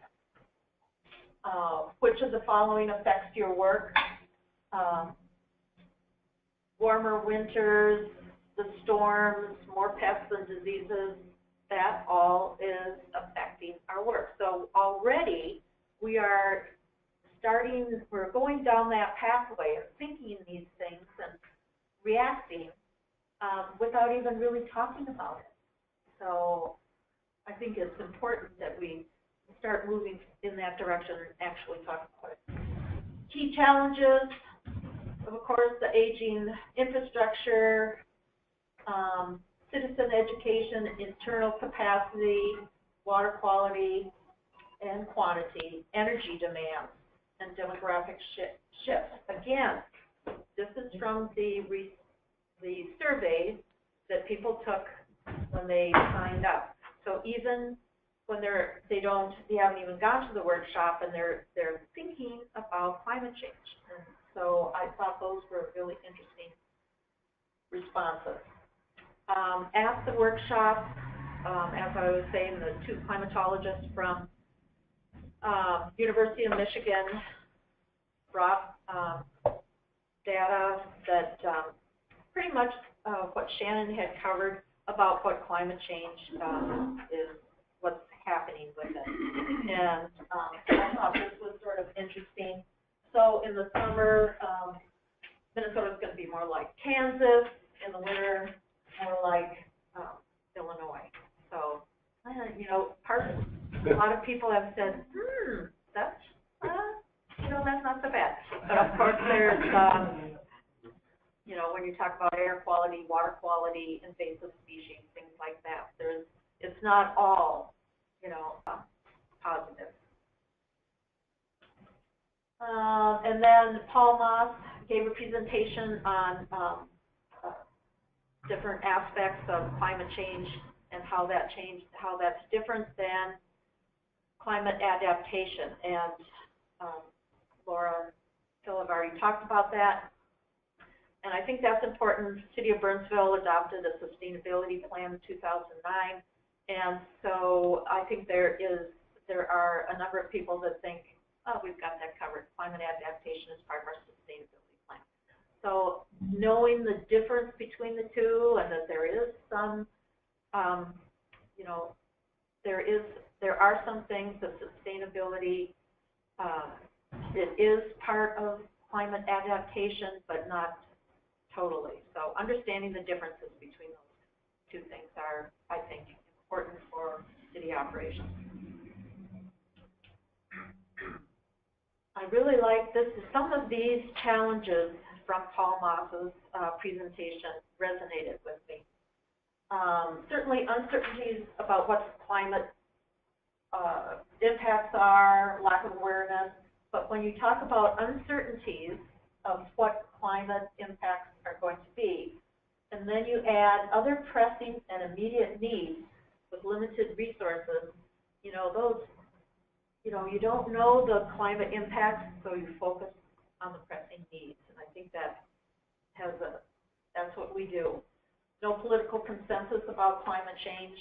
Uh, which of the following affects your work? Um, warmer winters, the storms, more pests and diseases, that all is affecting our work. So already we are starting, we're going down that pathway of thinking these things and reacting um, without even really talking about it. So I think it's important that we start moving in that direction and actually talk about it. Key challenges, of course, the aging infrastructure, um, citizen education, internal capacity, water quality and quantity, energy demand, and demographic shi- shifts. Again, this is from the re- the survey that people took when they signed up. So even when they're they don't they haven't even gone to the workshop and they're they're thinking about climate change. And so I thought those were really interesting responses. Um, at the workshop, um, as I was saying, the two climatologists from um, University of Michigan brought um, data that um, pretty much uh, what Shannon had covered about what climate change um, is, what's happening with it. And um, I thought this was sort of interesting. So in the summer, um, Minnesota's going to be more like Kansas. In the winter, more like um, Illinois. So, uh, you know, part a lot of people have said, hmm, that's, uh, you know, that's not so bad. But of course, there's, um, you know, when you talk about air quality, water quality, invasive species, things like that, there's, it's not all, you know, um, positive. Um, and then Paul Moss gave a presentation on um, uh, different aspects of climate change and how that changed, how that's different than climate adaptation. And um, Laura and Phil have already talked about that. And I think that's important. City of Burnsville adopted a sustainability plan in two thousand nine. And so I think there is, there are a number of people that think, oh, we've got that covered. Climate adaptation is part of our sustainability plan. So knowing the difference between the two and that there is some, um, you know, there is, there are some things that sustainability, uh, it is part of climate adaptation, but not totally. So understanding the differences between those two things are, I think, important for city operations. I really like this. Some of these challenges from Paul Moss's uh, presentation resonated with me. Um, certainly uncertainties about what climate uh, impacts are, lack of awareness, but when you talk about uncertainties of what climate impacts are going to be, and then you add other pressing and immediate needs with limited resources, you know, those, you know, you don't know the climate impacts, so you focus on the pressing needs. And I think that has a, that's what we do. No political consensus about climate change.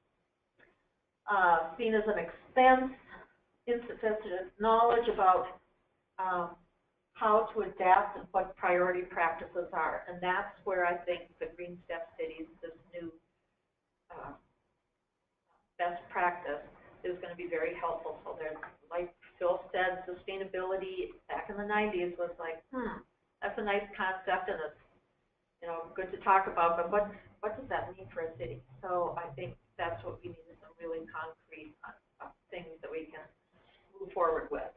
Uh, seen as an expense, insufficient knowledge about um, how to adapt and what priority practices are. And that's where I think the GreenStep cities, this new uh, best practice, is going to be very helpful. So there's, like Phil said, sustainability back in the nineties was like, hmm, that's a nice concept and it's, you know, good to talk about, but what, what does that mean for a city? So I think that's what we need, is some really concrete uh, things that we can move forward with.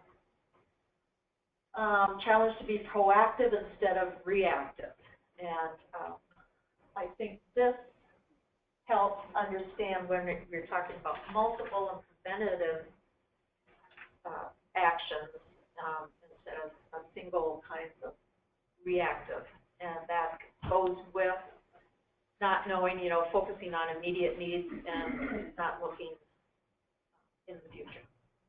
Um, challenge to be proactive instead of reactive. And um, I think this helps understand when we're talking about multiple and preventative uh, actions um, instead of a single kind of reactive. And that goes with not knowing, you know, focusing on immediate needs and not looking in the future.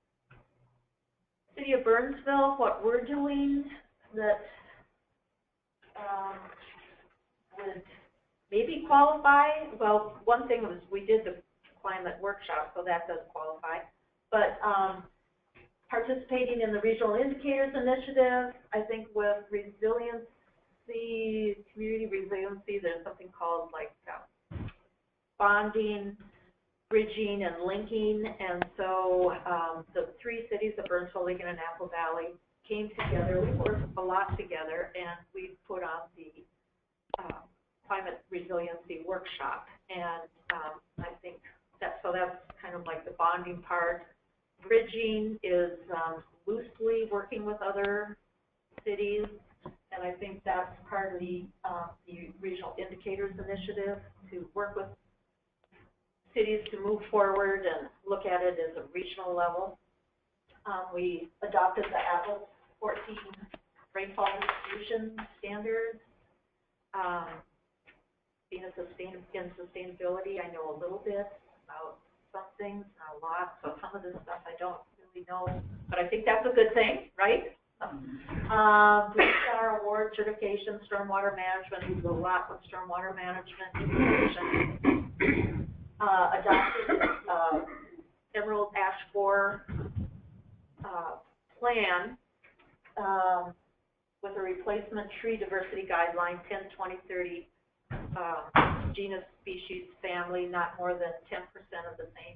City of Burnsville, what we're doing that um, would maybe qualify. Well, one thing was we did the climate workshop, so that does qualify. But um, participating in the Regional Indicators Initiative, I think with resiliency, community resiliency, there's something called like uh, bonding, bridging, and linking. And so um, the three cities of Burnsville, Lincoln, and Apple Valley came together. We worked a lot together, and we put on the uh, climate resiliency workshop. And um, I think that, so that's kind of like the bonding part. Bridging is um, loosely working with other cities and I think that's part of the, uh, the Regional Indicators Initiative, to work with cities to move forward and look at it as a regional level. Um, we adopted the Atlas fourteen rainfall distribution standards. Um, being a sustain, in sustainability, I know a little bit about some things, not a lot, so some of this stuff I don't really know, but I think that's a good thing, right? Um, GreenStep award certification, stormwater management, we do a lot with stormwater management information. Uh, adopted, uh, Emerald Ash Borer, uh, plan, um, with a replacement tree diversity guideline, ten, twenty, thirty, uh, genus, species, family, not more than ten percent of the same,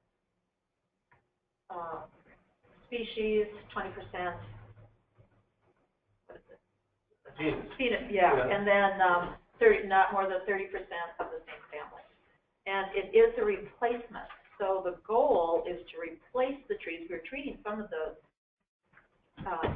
uh, species, twenty percent. What is it? Genus. Yeah, Yeah. and then, um, thirty, not more than thirty percent of the same family. And it is a replacement. So the goal is to replace the trees. We're treating some of the uh,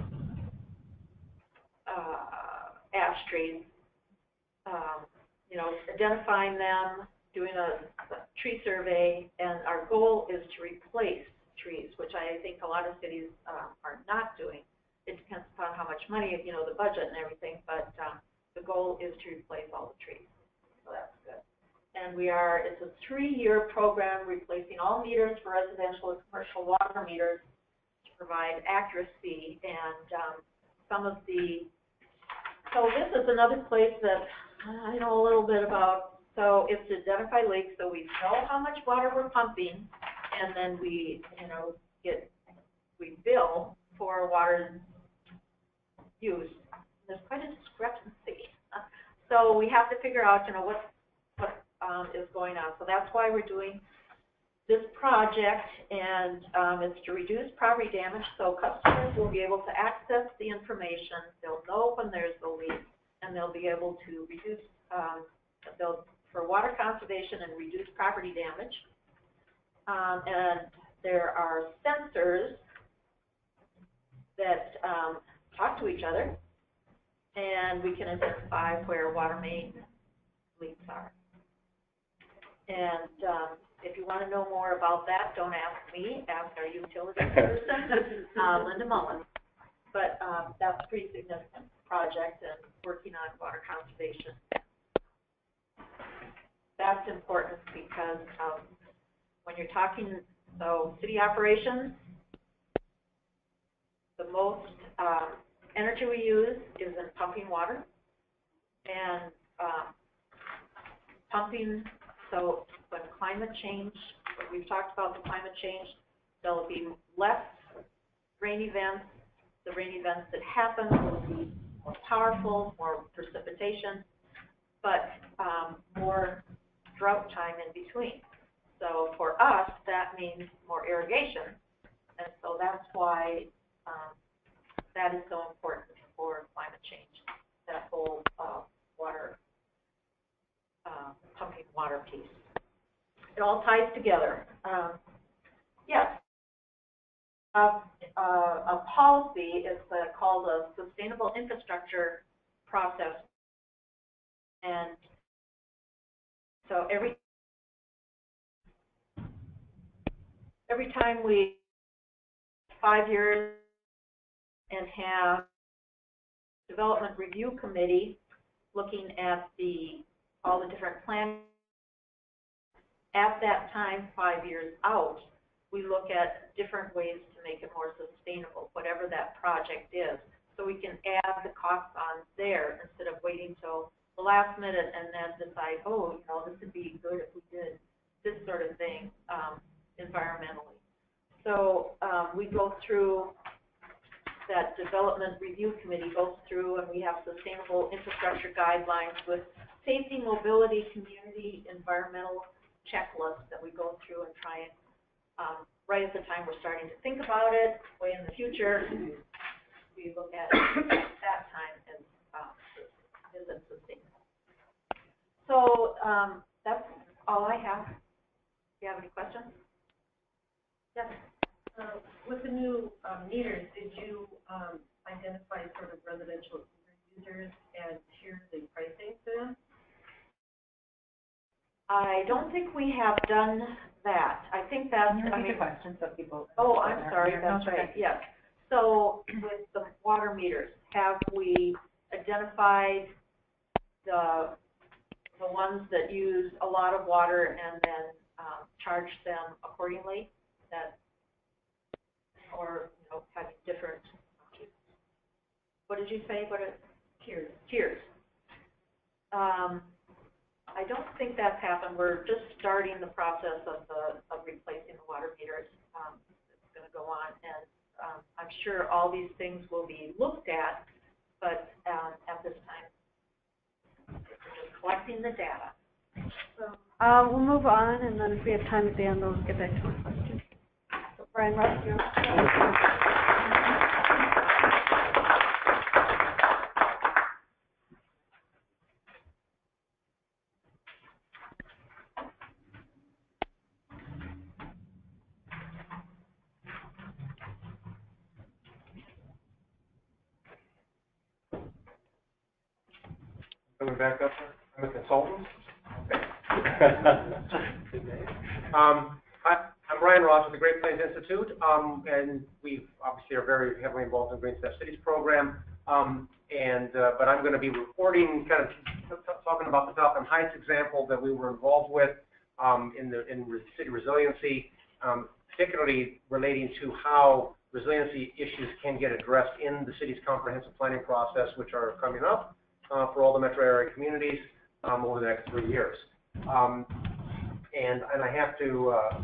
uh, ash trees, um, you know, identifying them, doing a, a tree survey, and our goal is to replace trees, which I think a lot of cities um, are not doing. It depends upon how much money, you know, the budget and everything, but um, the goal is to replace all the trees. So that's good. And we are, it's a three-year program replacing all meters for residential and commercial water meters to provide accuracy. And um, some of the, so this is another place that I know a little bit about. So it's to identify leaks so we know how much water we're pumping, and then we, you know, get, we bill for water use. There's quite a discrepancy. So we have to figure out, you know, what, what um, is going on. So that's why we're doing this project, and um, it's to reduce property damage, so customers will be able to access the information. They'll know when there's a leak, and they'll be able to reduce, um, they'll, for water conservation and reduce property damage. Um, and there are sensors that um, talk to each other, and we can identify where water main leaks are. And um, if you want to know more about that, don't ask me, ask our utility person, uh, Linda Mullen. But um, that's a pretty significant project and working on water conservation. That's important because um, when you're talking, so city operations, the most uh, energy we use is in pumping water. And um, pumping, so when climate change, we've talked about the climate change, there'll be less rain events. The rain events that happen will be more powerful, more precipitation, but um, more drought time in between. So for us, that means more irrigation. And so that's why um, that is so important for climate change, that whole uh, water, uh, pumping water piece. It all ties together. Um, yes. Uh, uh, a policy is uh, called a sustainable infrastructure process. And so every every time we five years and have development review committee looking at the all the different plans. At that time, five years out, we look at different ways to make it more sustainable, whatever that project is. So we can add the costs on there instead of waiting till the last minute and then decide, oh, you know, this would be good if we did this sort of thing um, environmentally. So um, we go through, that development review committee goes through, and we have sustainable infrastructure guidelines with safety, mobility, community, environmental checklists that we go through and try and um, right at the time we're starting to think about it, way in the future, we look at that time as um, is it sustainable. So um, that's all I have. Do you have any questions? Yes. Uh, with the new um, meters, did you um, identify sort of residential users and tier the pricing to them? I don't think we have done that. I think that's, Can you I repeat mean. the question so people? Oh, I'm sorry, No, that's it's okay. right, yes. So with the water meters, have we identified the, the ones that use a lot of water and then um, charge them accordingly? That, or, you know, having different, what did you say, what it? Tiers. Tiers. Um, I don't think that's happened. We're just starting the process of the, of replacing the water meters. Um, it's gonna go on, and um, I'm sure all these things will be looked at, but um, at this time, we're just collecting the data. So, uh, we'll move on, and then if we have time at the end, we'll get back to my question. So, Brian Russ, you. Coming back up, I'm a consultant. um, hi, I'm Brian Ross with the Great Plains Institute, um, and we obviously are very heavily involved in the GreenStep Cities program. Um, and uh, but I'm going to be reporting, kind of talking about the Falcon Heights example that we were involved with um, in the in city resiliency, um, particularly relating to how resiliency issues can get addressed in the city's comprehensive planning process, which are coming up uh, for all the metro area communities um, over the next three years. Um, and and I have to. Uh,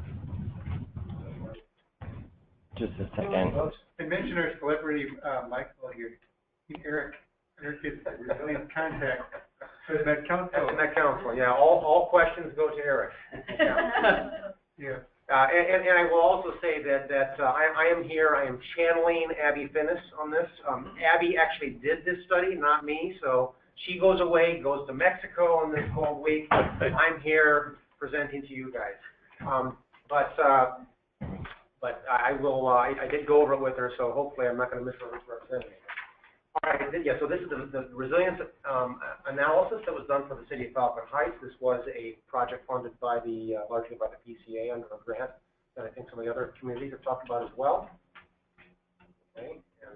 Just a second. I mentioned our celebrity, uh, Michael here, Eric, Eric is the resilient contact for the Met Council. At the Met Council, yeah, all, all questions go to Eric. Yeah. Yeah. Uh, and, and I will also say that, that uh, I, I am here, I am channeling Abby Finnis on this. Um, Abby actually did this study, not me, so she goes away, goes to Mexico on this whole week. I'm here presenting to you guys. Um, but uh, but I will, uh, I, I did go over it with her, so hopefully I'm not going to misrepresent it. All right, yeah, so this is the, the resilience um, analysis that was done for the city of Falcon Heights. This was a project funded by the, uh, largely by the P C A under a grant that I think some of the other communities have talked about as well. Okay, and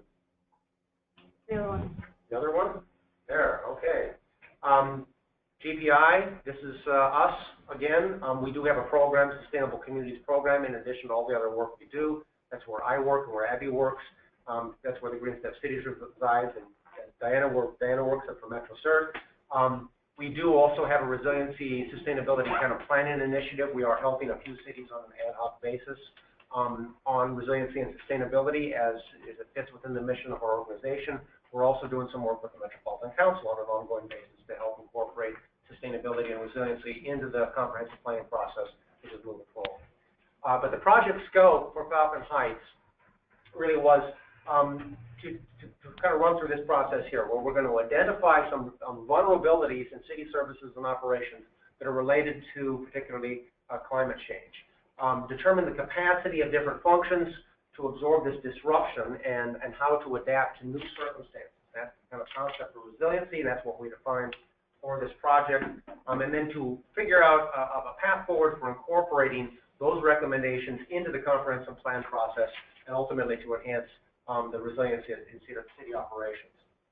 The other one. the other one? There, okay. Um, G P I, this is uh, us again. Um, we do have a program, Sustainable Communities Program, in addition to all the other work we do. That's where I work and where Abby works. Um, that's where the GreenStep Cities resides, and, and Diana, work, Diana works at for MetroCert. Um, we do also have a resiliency sustainability kind of planning initiative. We are helping a few cities on an ad hoc basis um, on resiliency and sustainability as, as it fits within the mission of our organization. We're also doing some work with the Metropolitan Council on an ongoing basis to help incorporate sustainability and resiliency into the comprehensive planning process, which is moving forward. Uh, but the project scope for Falcon Heights really was um, to, to, to kind of run through this process here, where we're going to identify some um, vulnerabilities in city services and operations that are related to particularly uh, climate change. Um, determine the capacity of different functions to absorb this disruption and, and how to adapt to new circumstances. That's the kind of concept of resiliency. That's what we defined for this project. Um, and then to figure out a, a path forward for incorporating those recommendations into the comprehensive plan process and ultimately to enhance um, the resiliency in city, city operations.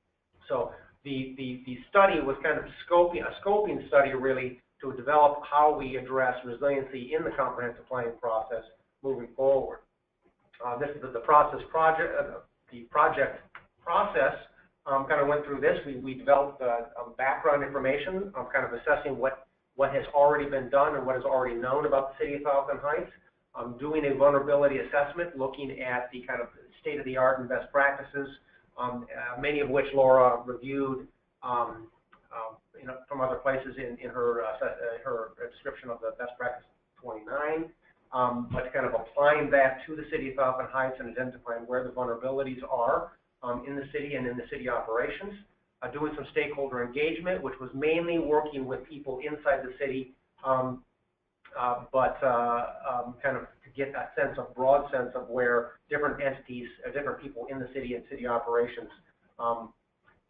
So the, the, the study was kind of scoping, a scoping study really to develop how we address resiliency in the comprehensive planning process moving forward. Uh, this is the, the process project, uh, the project process um, kind of went through this. We, we developed uh, um, background information, um, kind of assessing what, what has already been done and what is already known about the city of Falcon Heights. Um, doing a vulnerability assessment, looking at the kind of state-of-the-art and best practices, um, uh, many of which Laura reviewed um, um, you know, from other places in, in her, uh, her description of the best practice twenty-nine. Um, but kind of applying that to the city of Falcon Heights and identifying where the vulnerabilities are um, in the city and in the city operations. Uh, doing some stakeholder engagement, which was mainly working with people inside the city, um, uh, but uh, um, kind of to get that sense of broad sense of where different entities, uh, different people in the city and city operations um,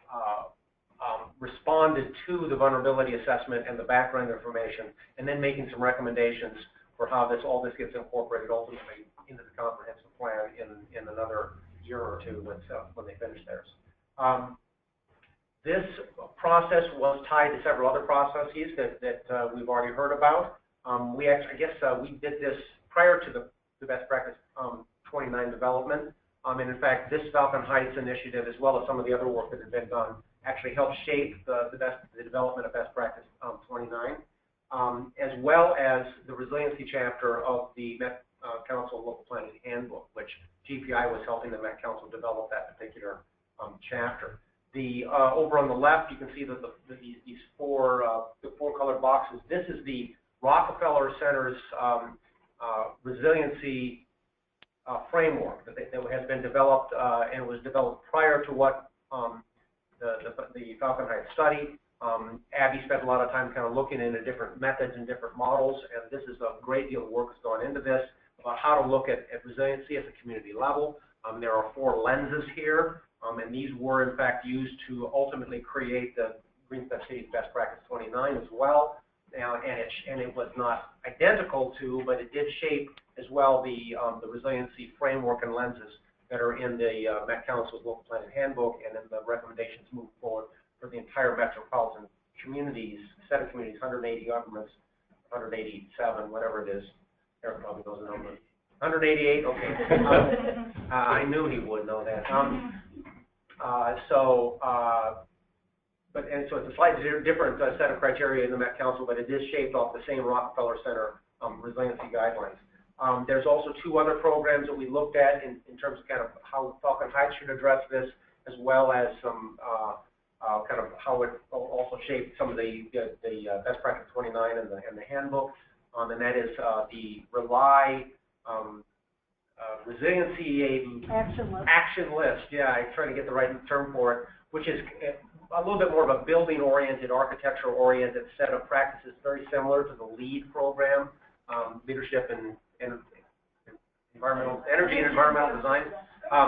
uh, um, responded to the vulnerability assessment and the background information, and then making some recommendations for how this all this gets incorporated ultimately into the comprehensive plan in in another year or two when uh, when they finish theirs. Um, this process was tied to several other processes that that uh, we've already heard about. Um, we actually, I guess, uh, we did this prior to the the best practice um, twenty-nine development. Um, and in fact, this Falcon Heights initiative, as well as some of the other work that had been done, actually helped shape the, the, best, the development of Best Practice um, twenty-nine, um, as well as the resiliency chapter of the Met uh, Council Local Planning Handbook, which G P I was helping the Met Council develop that particular um, chapter. The uh, over on the left, you can see that the, the, these, these four uh, the four colored boxes. This is the Rockefeller Center's um, uh, resiliency Uh, framework that, they, that has been developed uh, and was developed prior to what um, the, the, the Falcon Heights study. Um, Abby spent a lot of time kind of looking into different methods and different models, and this is a great deal of work that's gone into this about how to look at, at resiliency at the community level. Um, there are four lenses here, um, and these were in fact used to ultimately create the GreenStep City's Best Practice twenty-nine as well. Uh, and, it, and it was not identical to, but it did shape as well the, um, the resiliency framework and lenses that are in the uh, Met Council's Local Planning Handbook, and then the recommendations moving forward for the entire metropolitan communities, set of communities, one hundred eighty governments, one hundred eighty-seven, whatever it is. Eric probably knows the number. one hundred eighty-eight, okay. um, uh, I knew he would know that. Um, uh, so, uh, But, and so it's a slightly different uh, set of criteria in the Met Council, but it is shaped off the same Rockefeller Center um, resiliency guidelines. Um, there's also two other programs that we looked at in, in terms of kind of how Falcon Heights should address this, as well as some uh, uh, kind of how it also shaped some of the, the, the uh, Best Practice twenty-nine and the, and the handbook, um, and that is uh, the RELY um, uh, resiliency Action list. Action list. Yeah, I try to get the right term for it, which is a little bit more of a building-oriented, architecture-oriented set of practices, very similar to the LEAD program, um, leadership in, in, in environmental energy and environmental design. Um,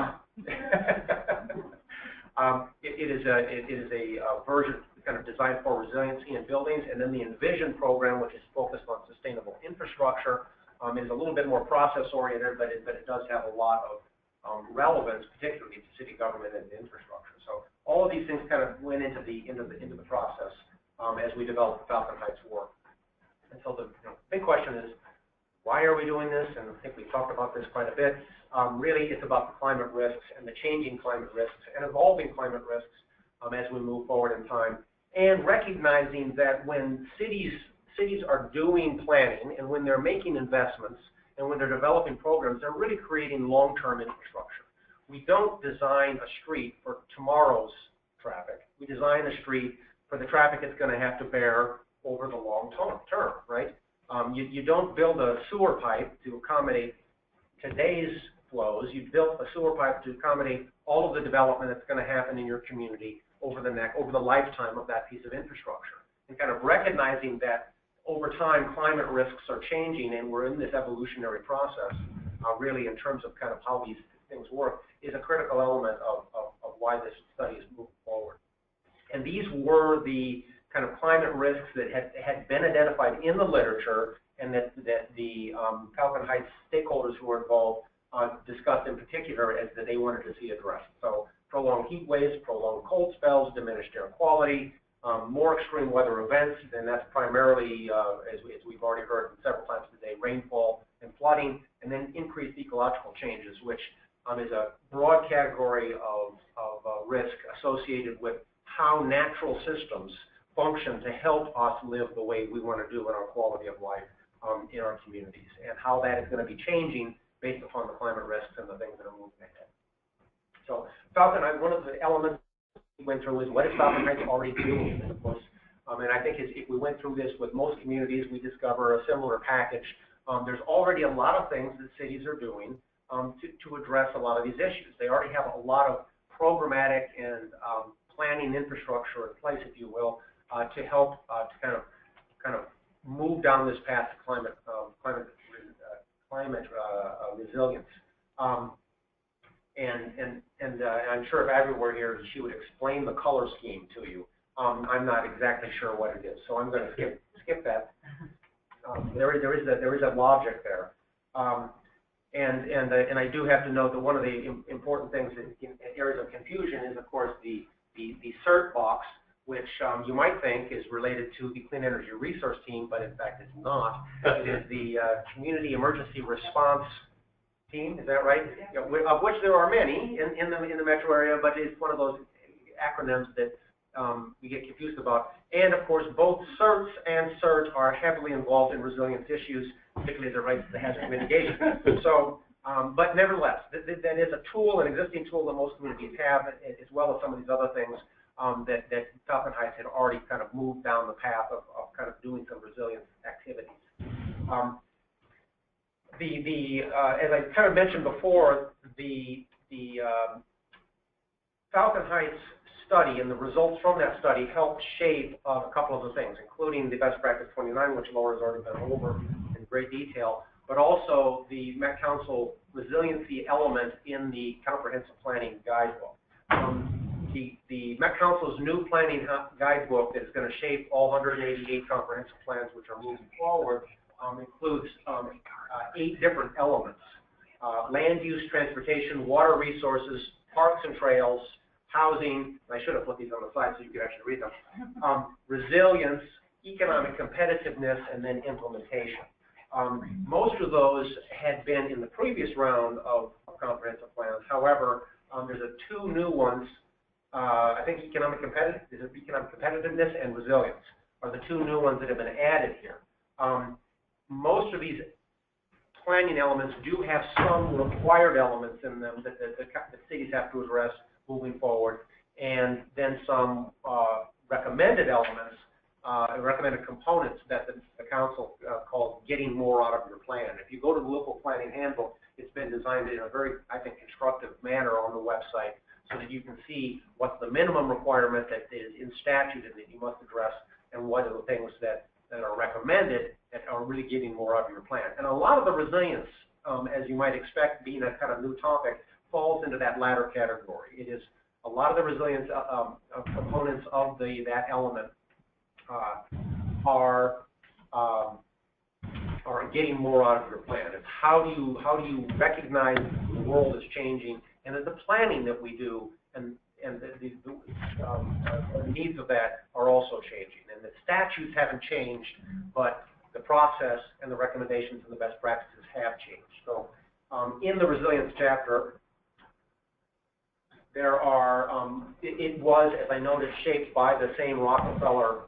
um, it, it is a it is a uh, version kind of designed for resiliency in buildings, and then the Envision program, which is focused on sustainable infrastructure, um, is a little bit more process-oriented, but it but it does have a lot of um, relevance, particularly to city government and infrastructure. So all of these things kind of went into the into the into the process um, as we developed Falcon Heights work. And so the you know, big question is, why are we doing this? And I think we've talked about this quite a bit. Um, really, it's about the climate risks and the changing climate risks and evolving climate risks um, as we move forward in time, and recognizing that when cities cities are doing planning and when they're making investments and when they're developing programs, they're really creating long-term infrastructure. We don't design a street for tomorrow's traffic. We design a street for the traffic it's going to have to bear over the long term, right? Um, you, you don't build a sewer pipe to accommodate today's flows. You built a sewer pipe to accommodate all of the development that's going to happen in your community over the next, over the lifetime of that piece of infrastructure. And kind of recognizing that over time climate risks are changing and we're in this evolutionary process, uh, really in terms of kind of how these things work, is a critical element of, of, of why this study is moving forward. And these were the kind of climate risks that had, had been identified in the literature and that, that the um, Falcon Heights stakeholders who were involved uh, discussed in particular as that they wanted to see addressed. So prolonged heat waves, prolonged cold spells, diminished air quality, um, more extreme weather events, and that's primarily, uh, as, we, as we've already heard several times today, rainfall and flooding, and then increased ecological changes, which um, is a broad category of, of uh, risk associated with how natural systems function to help us live the way we want to do in our quality of life um, in our communities, and how that is going to be changing based upon the climate risks and the things that are moving ahead. So Falcon, one of the elements we went through is what is Falcon Heights already doing? Of course, um, and I think as, if we went through this with most communities, we discover a similar package. Um, there's already a lot of things that cities are doing um, to, to address a lot of these issues. They already have a lot of programmatic and um, planning infrastructure in place, if you will, uh, to help uh, to kind of kind of move down this path to climate um, climate uh, climate uh, uh, resilience. Um, and and and uh, I'm sure if Abby were here, she would explain the color scheme to you. Um, I'm not exactly sure what it is, so I'm going to skip skip that. Um, there is there is a there is a logic there, um, and and uh, and I do have to note that one of the im- important things in, in areas of confusion is, of course, the the, the CERT box, which um, you might think is related to the Clean Energy Resource Team, but in fact it's not. It is the uh, Community Emergency Response Team. Is that right? Yeah, of which there are many in, in the in the metro area, but it's one of those acronyms that um, we get confused about. And of course, both CERTs and CERT are heavily involved in resilience issues, particularly as it relates to the hazard mitigation. So, um, but nevertheless, th th that is a tool, an existing tool that most communities have, as well as some of these other things um, that, that Falcon Heights had already kind of moved down the path of, of kind of doing some resilience activities. Um, the, the, uh, as I kind of mentioned before, the, the um, Falcon Heights study and the results from that study helped shape uh, a couple of the things, including the best practice twenty-nine, which Laura's already been over in great detail, but also the Met Council resiliency element in the comprehensive planning guidebook. Um, the, the Met Council's new planning guidebook that is going to shape all one hundred eighty-eight comprehensive plans which are moving forward um, includes um, uh, eight different elements: uh, land use, transportation, water resources, parks and trails, housing, and I should have put these on the slide so you could actually read them, um, resilience, economic competitiveness, and then implementation. Um, most of those had been in the previous round of, of comprehensive plans. However, um, there's a two new ones. Uh, I think economic, competitive, economic competitiveness and resilience are the two new ones that have been added here. Um, most of these planning elements do have some required elements in them that the, the, the cities have to address moving forward, and then some uh, recommended elements, uh, recommended components that the, the council uh, calls getting more out of your plan. If you go to the local planning handbook, it's been designed in a very, I think, constructive manner on the website so that you can see what's the minimum requirement that is in statute and that you must address, and what are the things that, that are recommended that are really getting more out of your plan. And a lot of the resilience, um, as you might expect, being a kind of new topic, falls into that latter category. It is a lot of the resilience uh, um, uh, components of the that element uh, are um, are getting more out of your plan. It's how do you how do you recognize the world is changing, and that the planning that we do and and the, the, the, um, uh, the needs of that are also changing. And the statutes haven't changed, but the process and the recommendations and the best practices have changed. So um, in the resilience chapter, there are, um, it, it was, as I noted, shaped by the same Rockefeller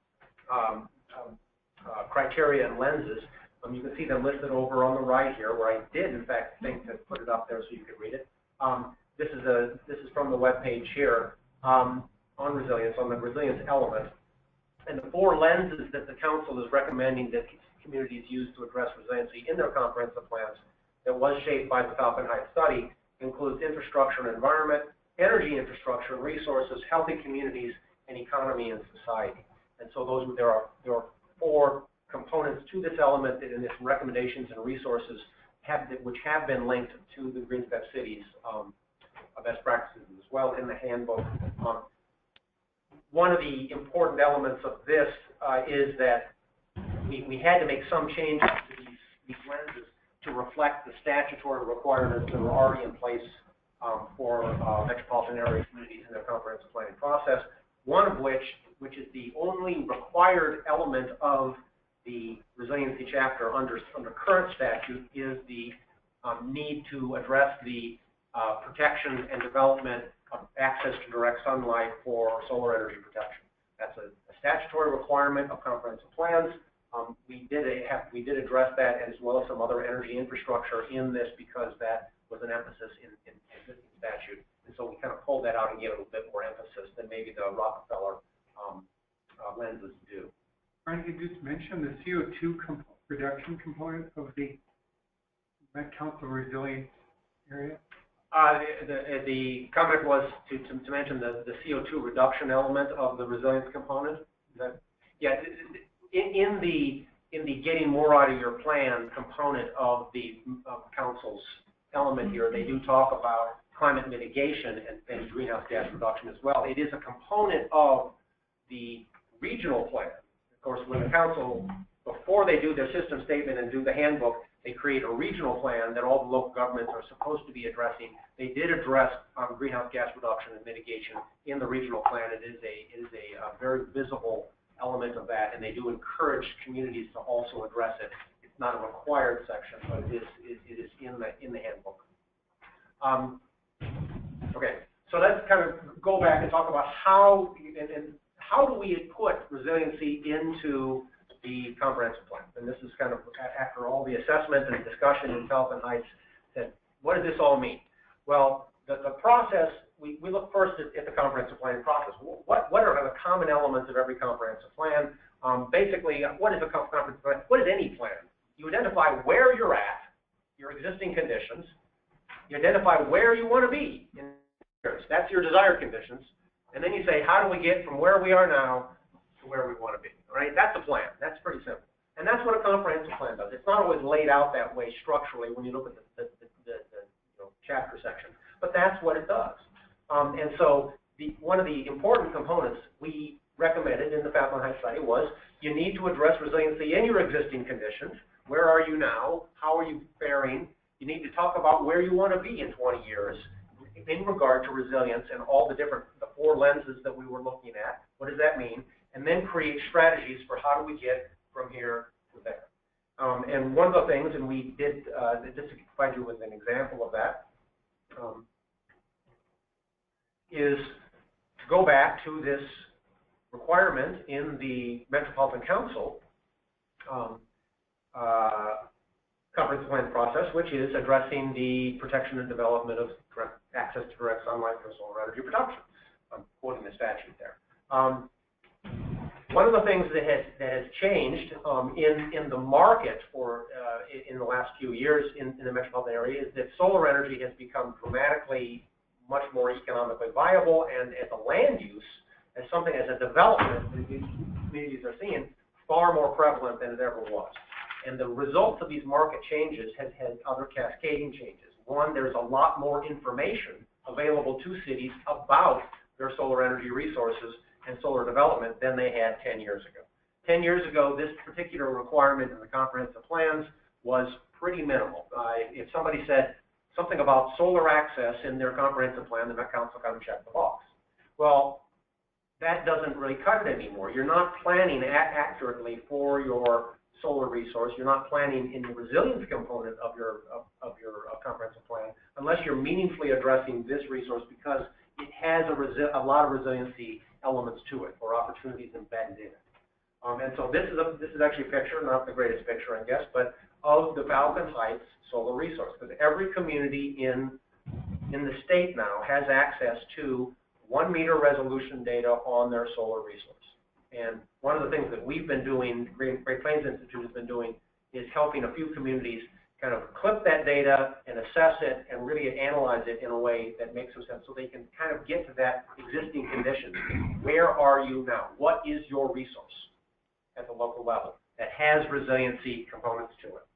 um, um, uh, criteria and lenses. Um, you can see them listed over on the right here, where I did, in fact, think to put it up there so you could read it. Um, this is a this is from the web page here um, on resilience, on the resilience element, and the four lenses that the council is recommending that communities use to address resiliency in their comprehensive plans, that was shaped by the Falcon Heights study, includes infrastructure and environment, energy infrastructure and resources, healthy communities, and economy and society. And so those there are there are four components to this element that in its recommendations and resources have which have been linked to the GreenStep cities um, best practices as well in the handbook. Um, one of the important elements of this uh, is that we, we had to make some changes to these, these lenses to reflect the statutory requirements that were already in place um, for uh, metropolitan area communities in their comprehensive planning process, one of which, which is the only required element of the resiliency chapter under, under current statute, is the um, need to address the uh, protection and development of access to direct sunlight for solar energy protection. That's a, a statutory requirement of comprehensive plans. Um, we did a, have, we did address that as well as some other energy infrastructure in this because that was an emphasis in, in existing statute. And so we kind of pulled that out and gave it a little bit more emphasis than maybe the Rockefeller um, uh, lenses do. Brian, you just mentioned the C O two comp reduction component of the Met Council resilience area. Uh, the, the, the comment was to, to, to mention the, the C O two reduction element of the resilience component. Is that, yeah, in, in the in the getting more out of your plan component of the of council's element here, they do talk about climate mitigation and, and greenhouse gas reduction as well. It is a component of the regional plan. Of course, when the council, before they do their system statement and do the handbook, they create a regional plan that all the local governments are supposed to be addressing. They did address um, greenhouse gas reduction and mitigation in the regional plan. It is a, it is a, a very visible element of that, and they do encourage communities to also address it. It's not a required section, but it is, it, it is in the, in the handbook. Um, okay, so let's kind of go back and talk about how, and, and how do we put resiliency into the comprehensive plan? And this is kind of after all the assessment and discussion in Falcon Heights, that what does this all mean? Well, the, the process, we, we look first at, at the comprehensive planning process. What, what are the common elements of every comprehensive plan? Um, basically, what is a comprehensive plan? What is any plan? You identify where you're at, your existing conditions. You identify where you want to be. In That's your desired conditions. And then you say, how do we get from where we are now to where we want to be? Right? That's a plan. That's pretty simple. And that's what a comprehensive plan does. It's not always laid out that way structurally when you look at the, the, the, the, the you know, chapter section, but that's what it does. Um, and so the, one of the important components we recommended in the Falcon Heights study was you need to address resiliency in your existing conditions. Where are you now? How are you faring? You need to talk about where you want to be in twenty years in regard to resilience and all the different, the four lenses that we were looking at. What does that mean? And then create strategies for how do we get from here to there. Um, and one of the things, and we did, uh, just to provide you with an example of that, um, is to go back to this requirement in the Metropolitan Council um, uh, comprehensive plan process, which is addressing the protection and development of direct access to direct sunlight for solar energy production. I'm quoting the statute there. Um, One of the things that has, that has changed um, in, in the market for uh, in the last few years in, in the metropolitan area is that solar energy has become dramatically much more economically viable, and as a land use, as something as a development that these communities are seeing, far more prevalent than it ever was. And the results of these market changes has had other cascading changes. One, there's a lot more information available to cities about their solar energy resources and solar development than they had ten years ago. ten years ago, this particular requirement in the comprehensive plans was pretty minimal. Uh, if somebody said something about solar access in their comprehensive plan, the Met Council kind of checked the box. Well, that doesn't really cut it anymore. You're not planning accurately for your solar resource. You're not planning in the resilience component of your of, of your uh, comprehensive plan unless you're meaningfully addressing this resource, because it has a, resi a lot of resiliency elements to it, or opportunities embedded in it. Um, and so this is a, this is actually a picture, not the greatest picture, I guess, but of the Falcon Heights solar resource, because every community in in the state now has access to one meter resolution data on their solar resource. And one of the things that we've been doing, Great, Great Plains Institute has been doing, is helping a few communities kind of clip that data and assess it and really analyze it in a way that makes some sense, so they can kind of get to that existing condition. Where are you now? What is your resource at the local level that has resiliency components to it?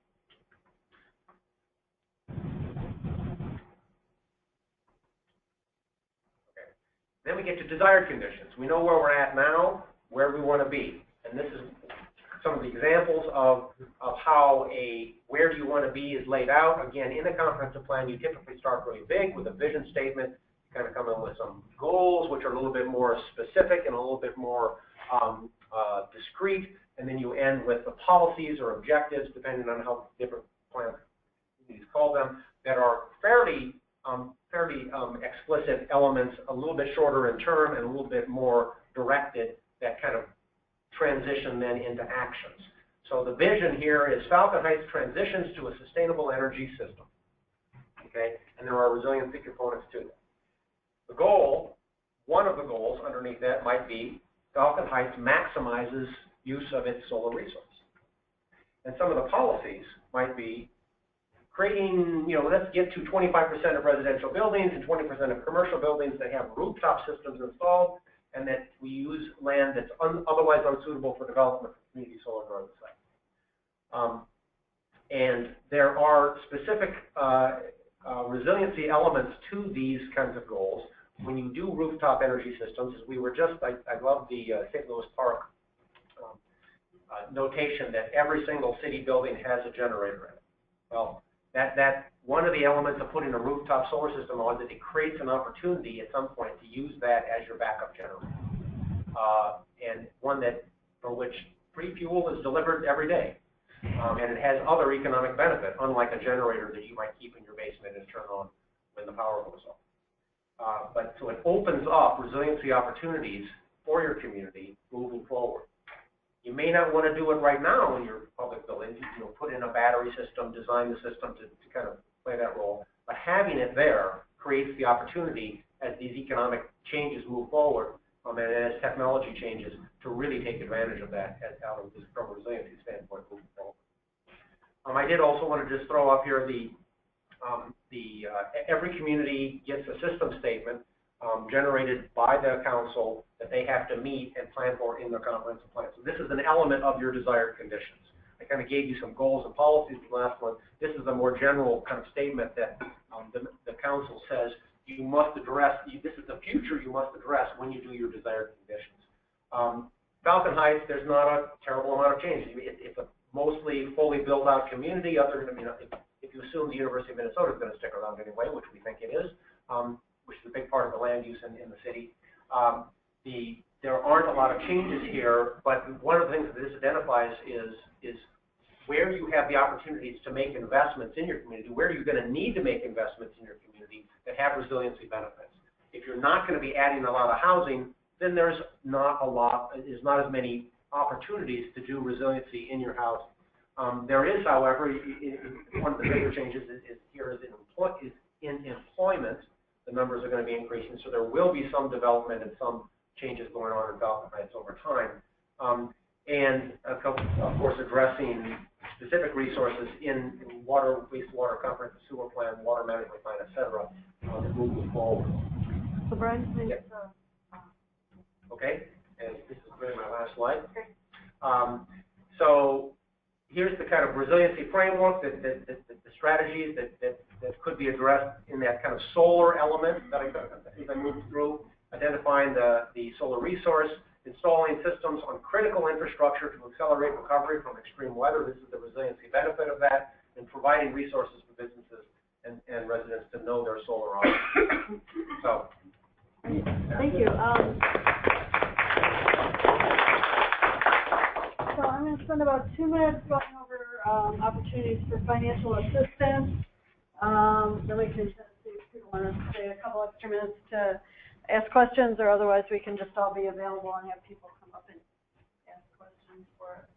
Okay. Then we get to desired conditions. We know where we're at now, where we want to be. And this is some of the examples of, of how a where do you want to be is laid out. Again, in a comprehensive plan, you typically start really big with a vision statement. You kind of come in with some goals, which are a little bit more specific and a little bit more um, uh, discrete. And then you end with the policies or objectives, depending on how different plan communities call them, that are fairly, um, fairly um, explicit elements, a little bit shorter in term and a little bit more directed, that kind of transition then into actions. So the vision here is Falcon Heights transitions to a sustainable energy system. Okay, and there are resiliency components to that. The goal, one of the goals underneath that might be Falcon Heights maximizes use of its solar resource. And some of the policies might be creating, you know, let's get to twenty-five percent of residential buildings and twenty percent of commercial buildings that have rooftop systems installed, and that we use land that's un otherwise unsuitable for development for community solar growth sites. Um, and there are specific uh, uh, resiliency elements to these kinds of goals. When you do rooftop energy systems, as we were just, I, I love the uh, Saint Louis Park um, uh, notation that every single city building has a generator in it. Well, that, that one of the elements of putting a rooftop solar system on is that it creates an opportunity at some point to use that as your backup generator. Uh, and one that, for which free fuel is delivered every day. Um, and it has other economic benefit, unlike a generator that you might keep in your basement and turn on when the power goes off. Uh, but so it opens up resiliency opportunities for your community moving forward. You may not want to do it right now in your public building. You know, put in a battery system, design the system to, to kind of play that role. But having it there creates the opportunity as these economic changes move forward, um, and as technology changes, to really take advantage of that as, out of this, from a resiliency standpoint moving forward. Um, I did also want to just throw up here the um, the uh, every community gets a system statement um, generated by the council that they have to meet and plan for in their comprehensive plan. So this is an element of your desired conditions. I kind of gave you some goals and policies in the last one. This is a more general kind of statement that um, the, the council says you must address. You, this is the future you must address when you do your desired conditions. Um, Falcon Heights, there's not a terrible amount of change. It, it's a mostly fully built out community. Other than, I mean, if, if you assume the University of Minnesota is going to stick around anyway, which we think it is, um, which is a big part of the land use in, in the city. Um, the there aren't a lot of changes here, but one of the things that this identifies is is where you have the opportunities to make investments in your community. Where are you going to need to make investments in your community that have resiliency benefits? If you're not going to be adding a lot of housing, then there's not a lot, there's not as many opportunities to do resiliency in your house. Um, there is, however, it, it, one of the bigger changes is, is here is in, employ, is in employment. The numbers are going to be increasing, so there will be some development and some changes going on in Falcon Heights over time. Um, and of course, addressing specific resources in, in water, wastewater, comprehensive sewer plan, water management plan, et cetera, uh, moving forward. So Brian, please. Yep. Uh, okay, and this is really my last slide. Um, so here's the kind of resiliency framework, that, that, that, that the strategies that, that, that could be addressed in that kind of solar element that I, I moved through, identifying the, the solar resource, installing systems on critical infrastructure to accelerate recovery from extreme weather. This is the resiliency benefit of that, and providing resources for businesses and, and residents to know their solar options. So, thank you. Um, so I'm going to spend about two minutes going over um, opportunities for financial assistance. Um, then we can see if people want to stay a couple extra minutes to ask questions, or otherwise we can just all be available and have people come up and ask questions for us.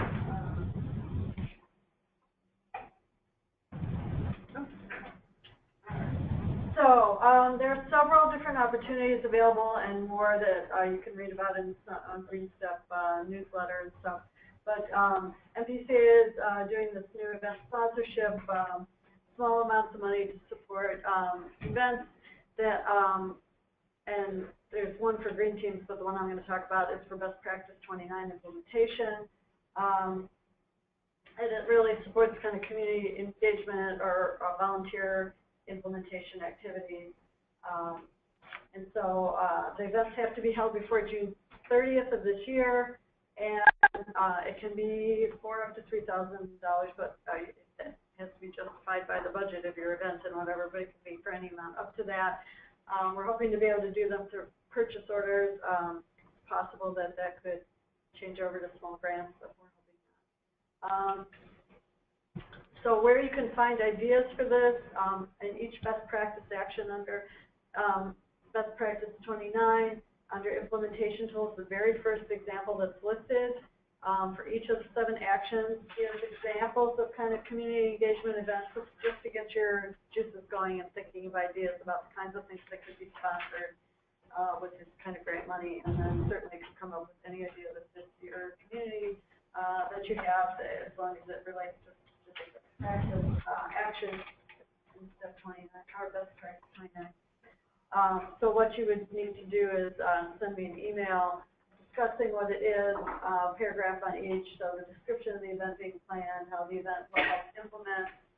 Um, so um, there are several different opportunities available, and more that uh, you can read about in on GreenStep uh, newsletter and stuff. But um, M P C A is uh, doing this new event sponsorship, um, small amounts of money to support um, events that um, and there's one for green teams, but the one I'm going to talk about is for best practice twenty-nine implementation. Um, and it really supports kind of community engagement or uh, volunteer implementation activities. Um, and so uh, the events have to be held before June thirtieth of this year, and uh, it can be for up to three thousand dollars, but uh, it has to be justified by the budget of your event and whatever, but it can be for any amount up to that. Um, we're hoping to be able to do them through purchase orders. Um, it's possible that that could change over to small grants, but we're hoping not. Um, so where you can find ideas for this, um, and each best practice action under um, best practice twenty-nine, under implementation tools, the very first example that's listed. Um, for each of the seven actions, here's examples of kind of community engagement events, just to get your juices going and thinking of ideas about the kinds of things that could be sponsored uh, with this kind of grant money. And then certainly you can come up with any idea that fits your community uh, that you have, as long as it relates to specific practice uh, action in step twenty-nine, or best practice twenty-nine. Um, so what you would need to do is uh, send me an email discussing what it is, uh, paragraph on each, so the description of the event being planned, how the event will help implement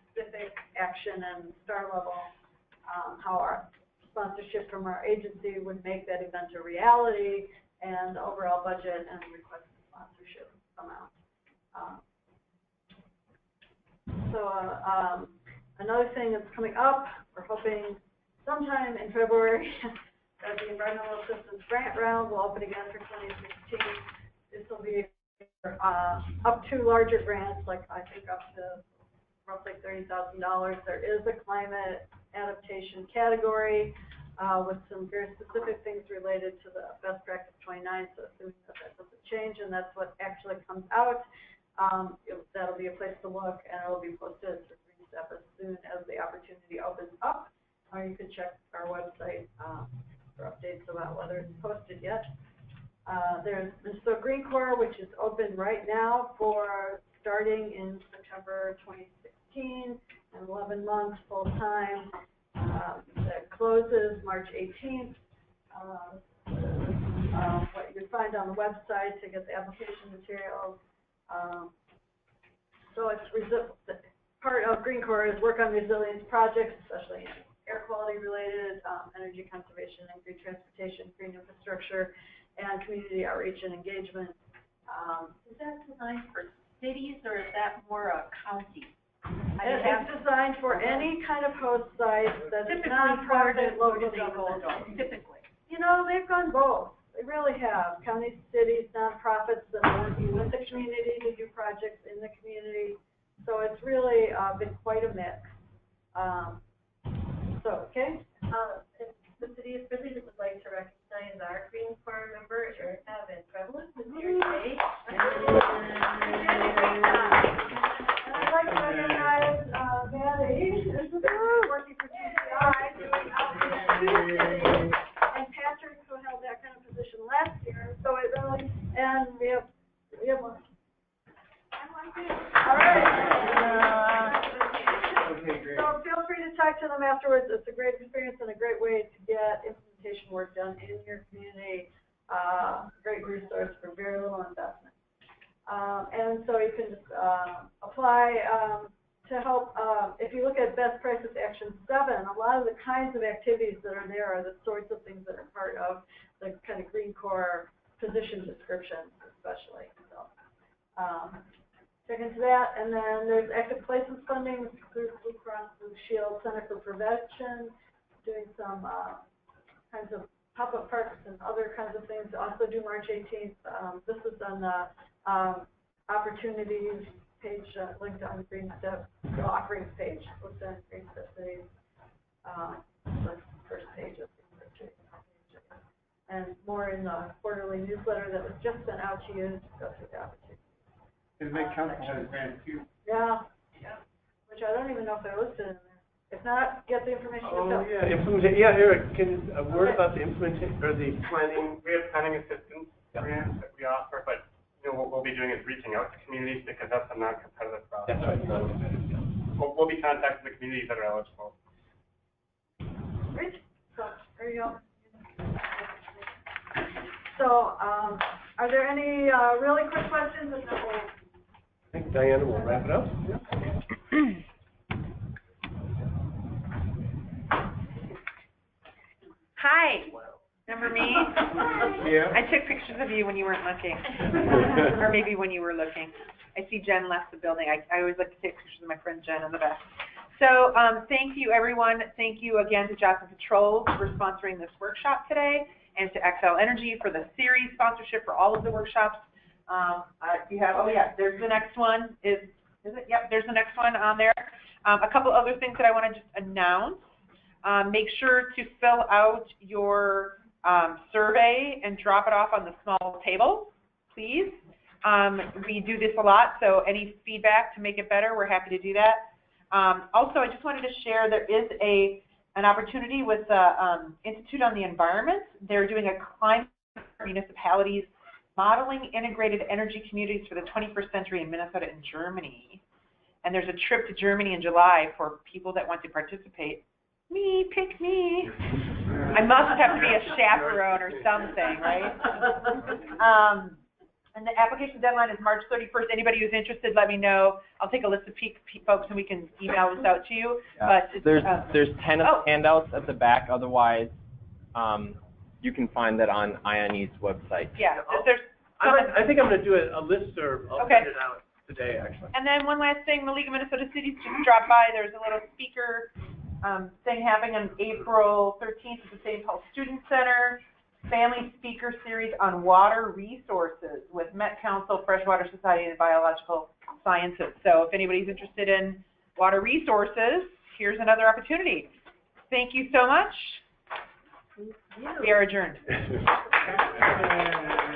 specific action and star level, um, how our sponsorship from our agency would make that event a reality, and the overall budget and requested sponsorship amount. Um, so uh, um, another thing that's coming up, we're hoping sometime in February that the Environmental Assistance Grant Round will open again for twenty sixteen. This will be uh, up to larger grants, like I think up to roughly thirty thousand dollars. There is a climate adaptation category uh, with some very specific things related to the best practice twenty-nine, so assuming that that doesn't change and that's what actually comes out, um, it, that'll be a place to look, and it'll be posted to GreenStep as soon as the opportunity opens up. Or you can check our website um, for updates about whether it's posted yet. Uh, there's Minnesota Green Corps, which is open right now for starting in September twenty sixteen, and eleven months full time. Uh, that closes March eighteenth. Uh, uh, what you can find on the website to get the application materials. Um, so it's resi- part of Green Corps is work on resilience projects, especially in air quality related, um, energy conservation and green transportation, green infrastructure, and community outreach and engagement. Um, Is that designed for cities or is that more a county? It, it's designed for any kind of host site that's non-profit local government. Typically. You know, they've gone both. They really have. Counties, cities, nonprofits that are working with the community to do projects in the community. So it's really uh, been quite a mix. Um, so, okay. Uh, if the city of Fridley would like to recognize our Green Corps member, Erica Van Prevalent, who's here today. And I'd like to recognize uh, Maddie, who's working for G C I, doing outreach, and Patrick, who held that kind of position last year. So it really, and we have, we have one. All right. Okay, great. So feel free to talk to them afterwards. It's a great experience and a great way to get implementation work done in your community. Uh, great resource for very little investment. Um, and so you can just uh, apply um, to help. Um, if you look at Best Practice Action seven, a lot of the kinds of activities that are there are the sorts of things that are part of the kind of Green Corps position descriptions, especially. So. Um, Check into that, and then there's active placement funding through Blue Cross Blue Shield Center for Prevention, doing some uh, kinds of pop-up parks and other kinds of things. Also due March eighteenth. Um, this is on the um, opportunities page uh, linked on GreenStep, the offerings page, linked on GreenStep Cities. Um, the first page of the and more in the quarterly newsletter that was just sent out to you to go through the opportunities. And the Met Council has grants too. Yeah, yeah, which I don't even know if they're listed in there. If not, get the information Oh, yourself. yeah, implement, yeah, Eric, can, a word Okay. about the implementation, or the planning? We have planning assistance grants that we offer, but you know, what we'll be doing is reaching out to communities because that's a non-competitive process. That's right, non-competitive, yeah. We'll, we'll be contacting the communities that are eligible. Great. So, there you go. So, um, are there any uh, really quick questions? If not, we'll I think Diana will wrap it up. Hi, remember me? Yeah. I took pictures of you when you weren't looking, or maybe when you were looking. I see Jen left the building. I, I always like to take pictures of my friend Jen in the back. So um, thank you, everyone. Thank you again to Johnson Controls for sponsoring this workshop today, and to X L Energy for the series sponsorship for all of the workshops. Um, uh, you have, oh yeah, there's the next one. Is, is it? Yep, there's the next one on there. Um, a couple other things that I want to just announce. Um, make sure to fill out your um, survey and drop it off on the small table, please. Um, we do this a lot, so any feedback to make it better, we're happy to do that. Um, also, I just wanted to share there is a an opportunity with the um, Institute on the Environment. They're doing a climate municipalities modeling integrated energy communities for the twenty-first century in Minnesota and Germany. And there's a trip to Germany in July for people that want to participate. Me, pick me. I must have to be a chaperone or something, right? Um, And the application deadline is March thirty-first. Anybody who's interested, let me know. I'll take a list of pe pe folks and we can email this out to you. Yeah. But it's, there's uh, there's ten oh. handouts at the back. Otherwise, um, you can find that on I N E's website. Yeah, there's. I, might, I think I'm going to do a, a listserv. I'll Okay. send it out today, actually. And then one last thing, the League of Minnesota Cities just dropped by. There's a little speaker um, thing happening on April thirteenth at the Saint Paul Student Center. Family speaker series on water resources with Met Council, Freshwater Society, and Biological Sciences. So if anybody's interested in water resources, here's another opportunity. Thank you so much. We are adjourned.